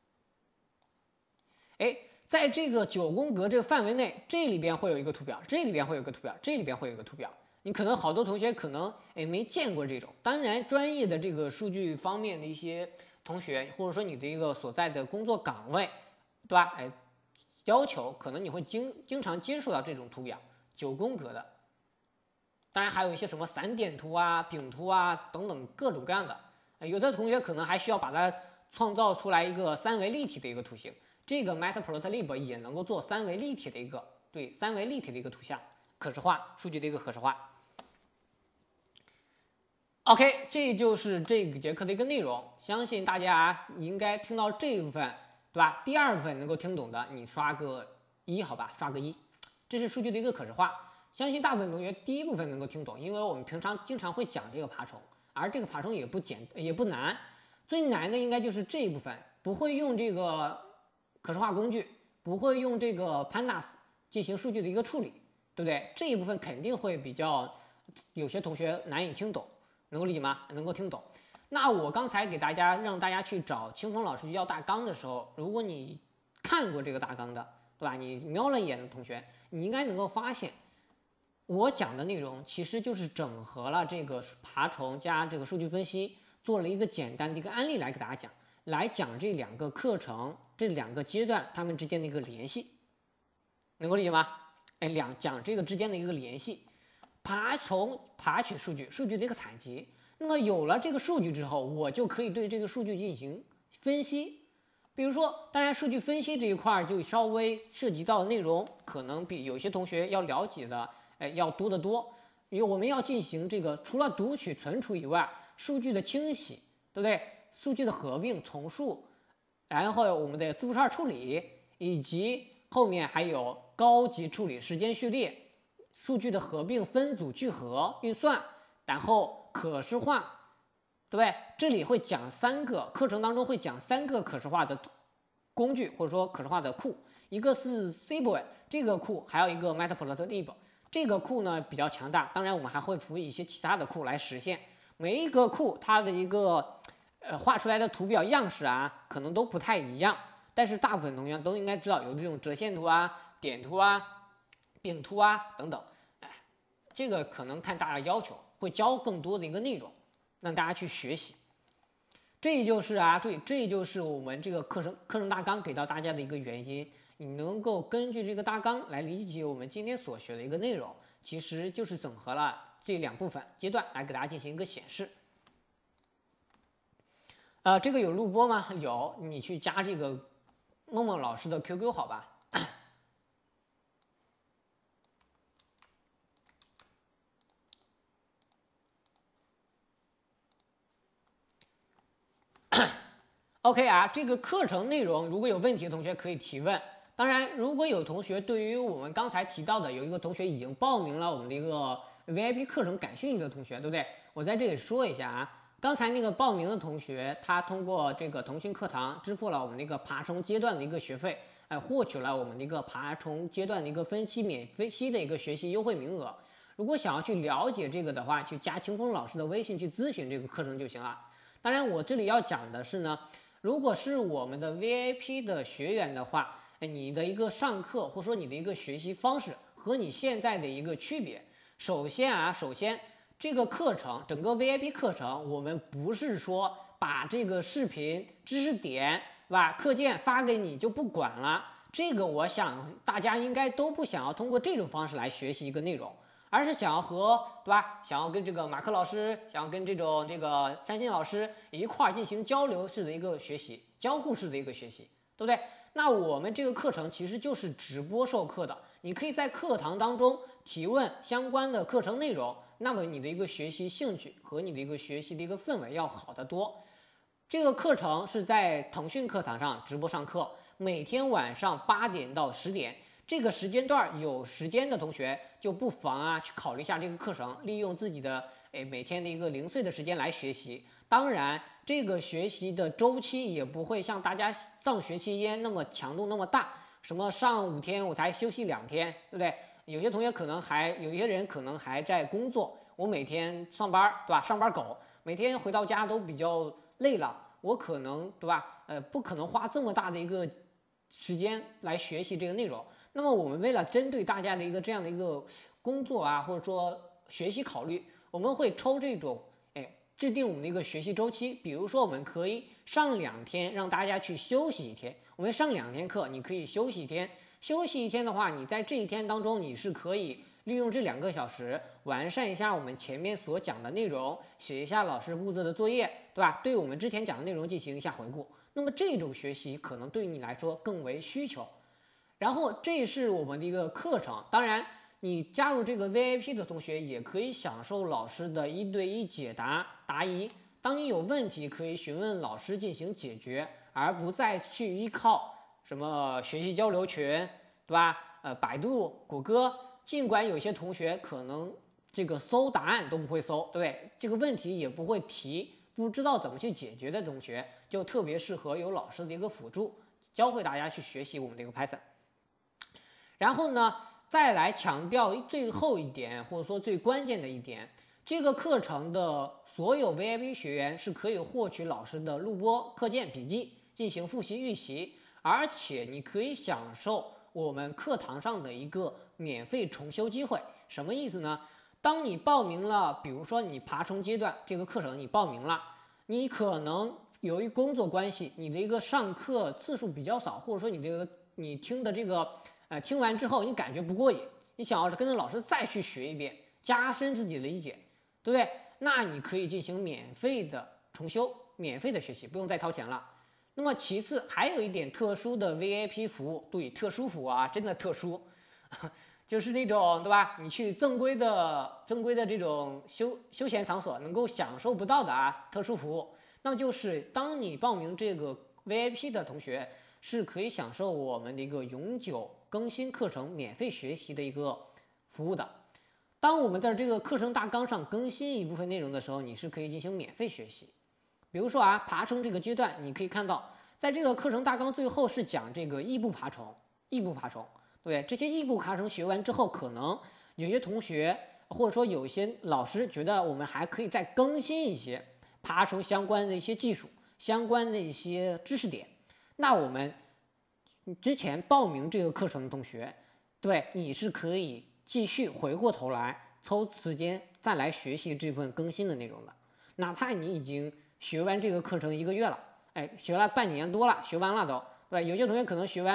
哎。在这个九宫格这个范围内，这里边会有一个图表，这里边会有一个图表，这里边会有一个图表。你可能好多同学可能哎没见过这种，当然专业的这个数据方面的一些同学，或者说你的一个所在的工作岗位，对吧？哎，要求可能你会经经常接触到这种图表，九宫格的。当然还有一些什么散点图啊、饼图啊等等各种各样的。有的同学可能还需要把它创造出来一个三维立体的一个图形。这个 Matplotlib 也能够做三维立体的一个对三维立体的一个图像可视化数据的一个可视化。OK， 这就是这个节课的一个内容，相信大家应该听到这一部分，对吧？第二部分能够听懂的，你刷个一，好吧，刷个一。这是数据的一个可视化，相信大部分同学第一部分能够听懂，因为我们平常经常会讲这个爬虫，而这个爬虫也不简也不难，最难的应该就是这一部分，不会用这个可视化工具，不会用这个 Pandas 进行数据的一个处理，对不对？这一部分肯定会比较有些同学难以听懂，能够理解吗？能够听懂。那我刚才给大家让大家去找清风老师要大纲的时候，如果你看过这个大纲的，对吧？你瞄了一眼的同学，你应该能够发现，我讲的内容其实就是整合了这个爬虫加这个数据分析，做了一个简单的一个案例来给大家讲。来讲这两个课程这两个阶段它们之间的一个联系，能够理解吗？哎，两讲这个之间的一个联系，爬虫爬取数据，数据的一个采集。那么有了这个数据之后，我就可以对这个数据进行分析。比如说，当然数据分析这一块就稍微涉及到的内容，可能比有些同学要了解的，哎，要多得多。因为我们要进行这个除了读取、存储以外，数据的清洗，对不对？数据的合并、重述，然后我们的字符串处理，以及后面还有高级处理、时间序列、数据的合并、分组、聚合、运算，然后可视化，对不对？这里会讲三个，课程当中会讲三个可视化的工具，或者说可视化的库，一个是 Seaboy 这个库，还有一个 Matplotlib 这个库呢比较强大，当然我们还会辅以一些其他的库来实现。每一个库它的一个呃，画出来的图表样式啊，可能都不太一样，但是大部分同学都应该知道有这种折线图啊、点图啊、饼图啊等等。哎，这个可能看大家要求，会教更多的一个内容，让大家去学习。这就是啊，注意，这就是我们这个课程课程大纲给到大家的一个原因。 你能够根据这个大纲来理解我们今天所学的一个内容，其实就是整合了这两部分阶段来给大家进行一个显示。呃，这个有录播吗？有，你去加这个梦梦老师的 Q Q 好吧？OK 啊，这个课程内容如果有问题的同学可以提问。当然，如果有同学对于我们刚才提到的有一个同学已经报名了我们的一个 V I P 课程感兴趣的同学，对不对？我在这里说一下啊，刚才那个报名的同学，他通过这个腾讯课堂支付了我们那个爬虫阶段的一个学费，哎，获取了我们的一个爬虫阶段的一个分期免分期的一个学习优惠名额。如果想要去了解这个的话，去加清风老师的微信去咨询这个课程就行了。当然，我这里要讲的是呢。如果是我们的 V I P 的学员的话，你的一个上课或者说你的一个学习方式和你现在的一个区别，首先啊，首先这个课程整个 V I P 课程，我们不是说把这个视频知识点是吧，课件发给你就不管了，这个我想大家应该都不想要通过这种方式来学习一个内容。而是想要和对吧，想要跟这个马克老师，想要跟这种这个詹欣老师一块儿进行交流式的一个学习，交互式的一个学习，对不对？那我们这个课程其实就是直播授课的，你可以在课堂当中提问相关的课程内容，那么你的一个学习兴趣和你的一个学习的一个氛围要好得多。这个课程是在腾讯课堂上直播上课，每天晚上八点到十点。这个时间段有时间的同学就不妨啊去考虑一下这个课程，利用自己的诶每天的一个零碎的时间来学习。当然，这个学习的周期也不会像大家上学期间那么强度那么大，什么上五天我才休息两天，对不对？有些同学可能还有些人可能还在工作，我每天上班，对吧？上班狗，每天回到家都比较累了，我可能对吧？呃，不可能花这么大的一个时间来学习这个内容。那么我们为了针对大家的一个这样的一个工作啊，或者说学习考虑，我们会抽这种，哎，制定我们的一个学习周期。比如说，我们可以上两天，让大家去休息一天。我们上两天课，你可以休息一天。休息一天的话，你在这一天当中，你是可以利用这两个小时完善一下我们前面所讲的内容，写一下老师布置的作业，对吧？对我们之前讲的内容进行一下回顾。那么这种学习可能对你来说更为需求。然后这是我们的一个课程，当然你加入这个 V I P 的同学也可以享受老师的一对一解答答疑，当你有问题可以询问老师进行解决，而不再去依靠什么学习交流群，对吧？呃，百度、谷歌，尽管有些同学可能这个搜答案都不会搜，对不对？这个问题也不会提，不知道怎么去解决的同学，就特别适合有老师的一个辅助，教会大家去学习我们的一个 Python。然后呢，再来强调最后一点，或者说最关键的一点，这个课程的所有 V I P 学员是可以获取老师的录播课件笔记进行复习预习，而且你可以享受我们课堂上的一个免费重修机会。什么意思呢？当你报名了，比如说你爬虫阶段这个课程你报名了，你可能由于工作关系，你的一个上课次数比较少，或者说你这个你听的这个。呃，听完之后你感觉不过瘾，你想要跟着老师再去学一遍，加深自己的理解，对不对？那你可以进行免费的重修，免费的学习，不用再掏钱了。那么其次还有一点特殊的 V I P 服务，对，特殊服务啊，真的特殊，就是那种对吧？你去正规的正规的这种休休闲场所能够享受不到的啊，特殊服务。那么就是当你报名这个 V I P 的同学，是可以享受我们的一个永久更新课程免费学习的一个服务的。当我们在这个课程大纲上更新一部分内容的时候，你是可以进行免费学习。比如说啊，爬虫这个阶段，你可以看到，在这个课程大纲最后是讲这个异步爬虫，异步爬虫，对不对？这些异步爬虫学完之后，可能有些同学或者说有些老师觉得我们还可以再更新一些爬虫相关的一些技术、相关的一些知识点。那我们之前报名这个课程的同学，对，你是可以继续回过头来抽时间再来学习这份更新的内容的。哪怕你已经学完这个课程一个月了，哎，学了半年多了，学完了都，对吧？有些同学可能学完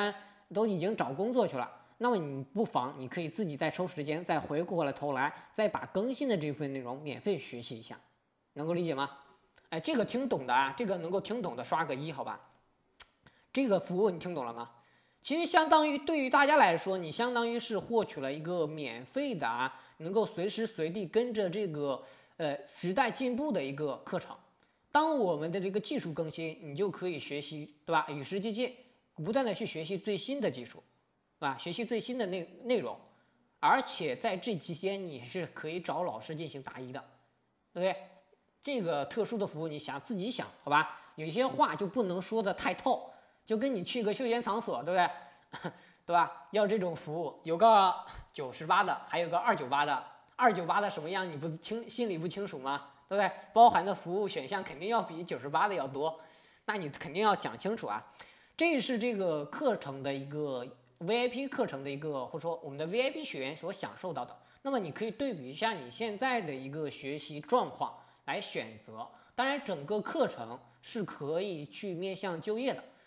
都已经找工作去了，那么你不妨你可以自己再抽时间，再回过了头来，再把更新的这份内容免费学习一下，能够理解吗？哎，这个听懂的啊，这个能够听懂的刷个一，好吧？这个服务你听懂了吗？其实相当于对于大家来说，你相当于是获取了一个免费的啊，能够随时随地跟着这个呃时代进步的一个课程。当我们的这个技术更新，你就可以学习，对吧？与时俱进，不断的去学习最新的技术，对吧？学习最新的内内容，而且在这期间你是可以找老师进行答疑的，对不对？这个特殊的服务你想自己想，好吧？有些话就不能说的太透，就跟你去个休闲场所，对不对？对吧？要这种服务，有个九十八的，还有个二九八的，二九八的什么样你不清心里不清楚吗？对不对？包含的服务选项肯定要比九十八的要多，那你肯定要讲清楚啊。这是这个课程的一个 V I P 课程的一个，或者说我们的 V I P 学员所享受到的。那么你可以对比一下你现在的一个学习状况来选择。当然，整个课程是可以去面向就业的，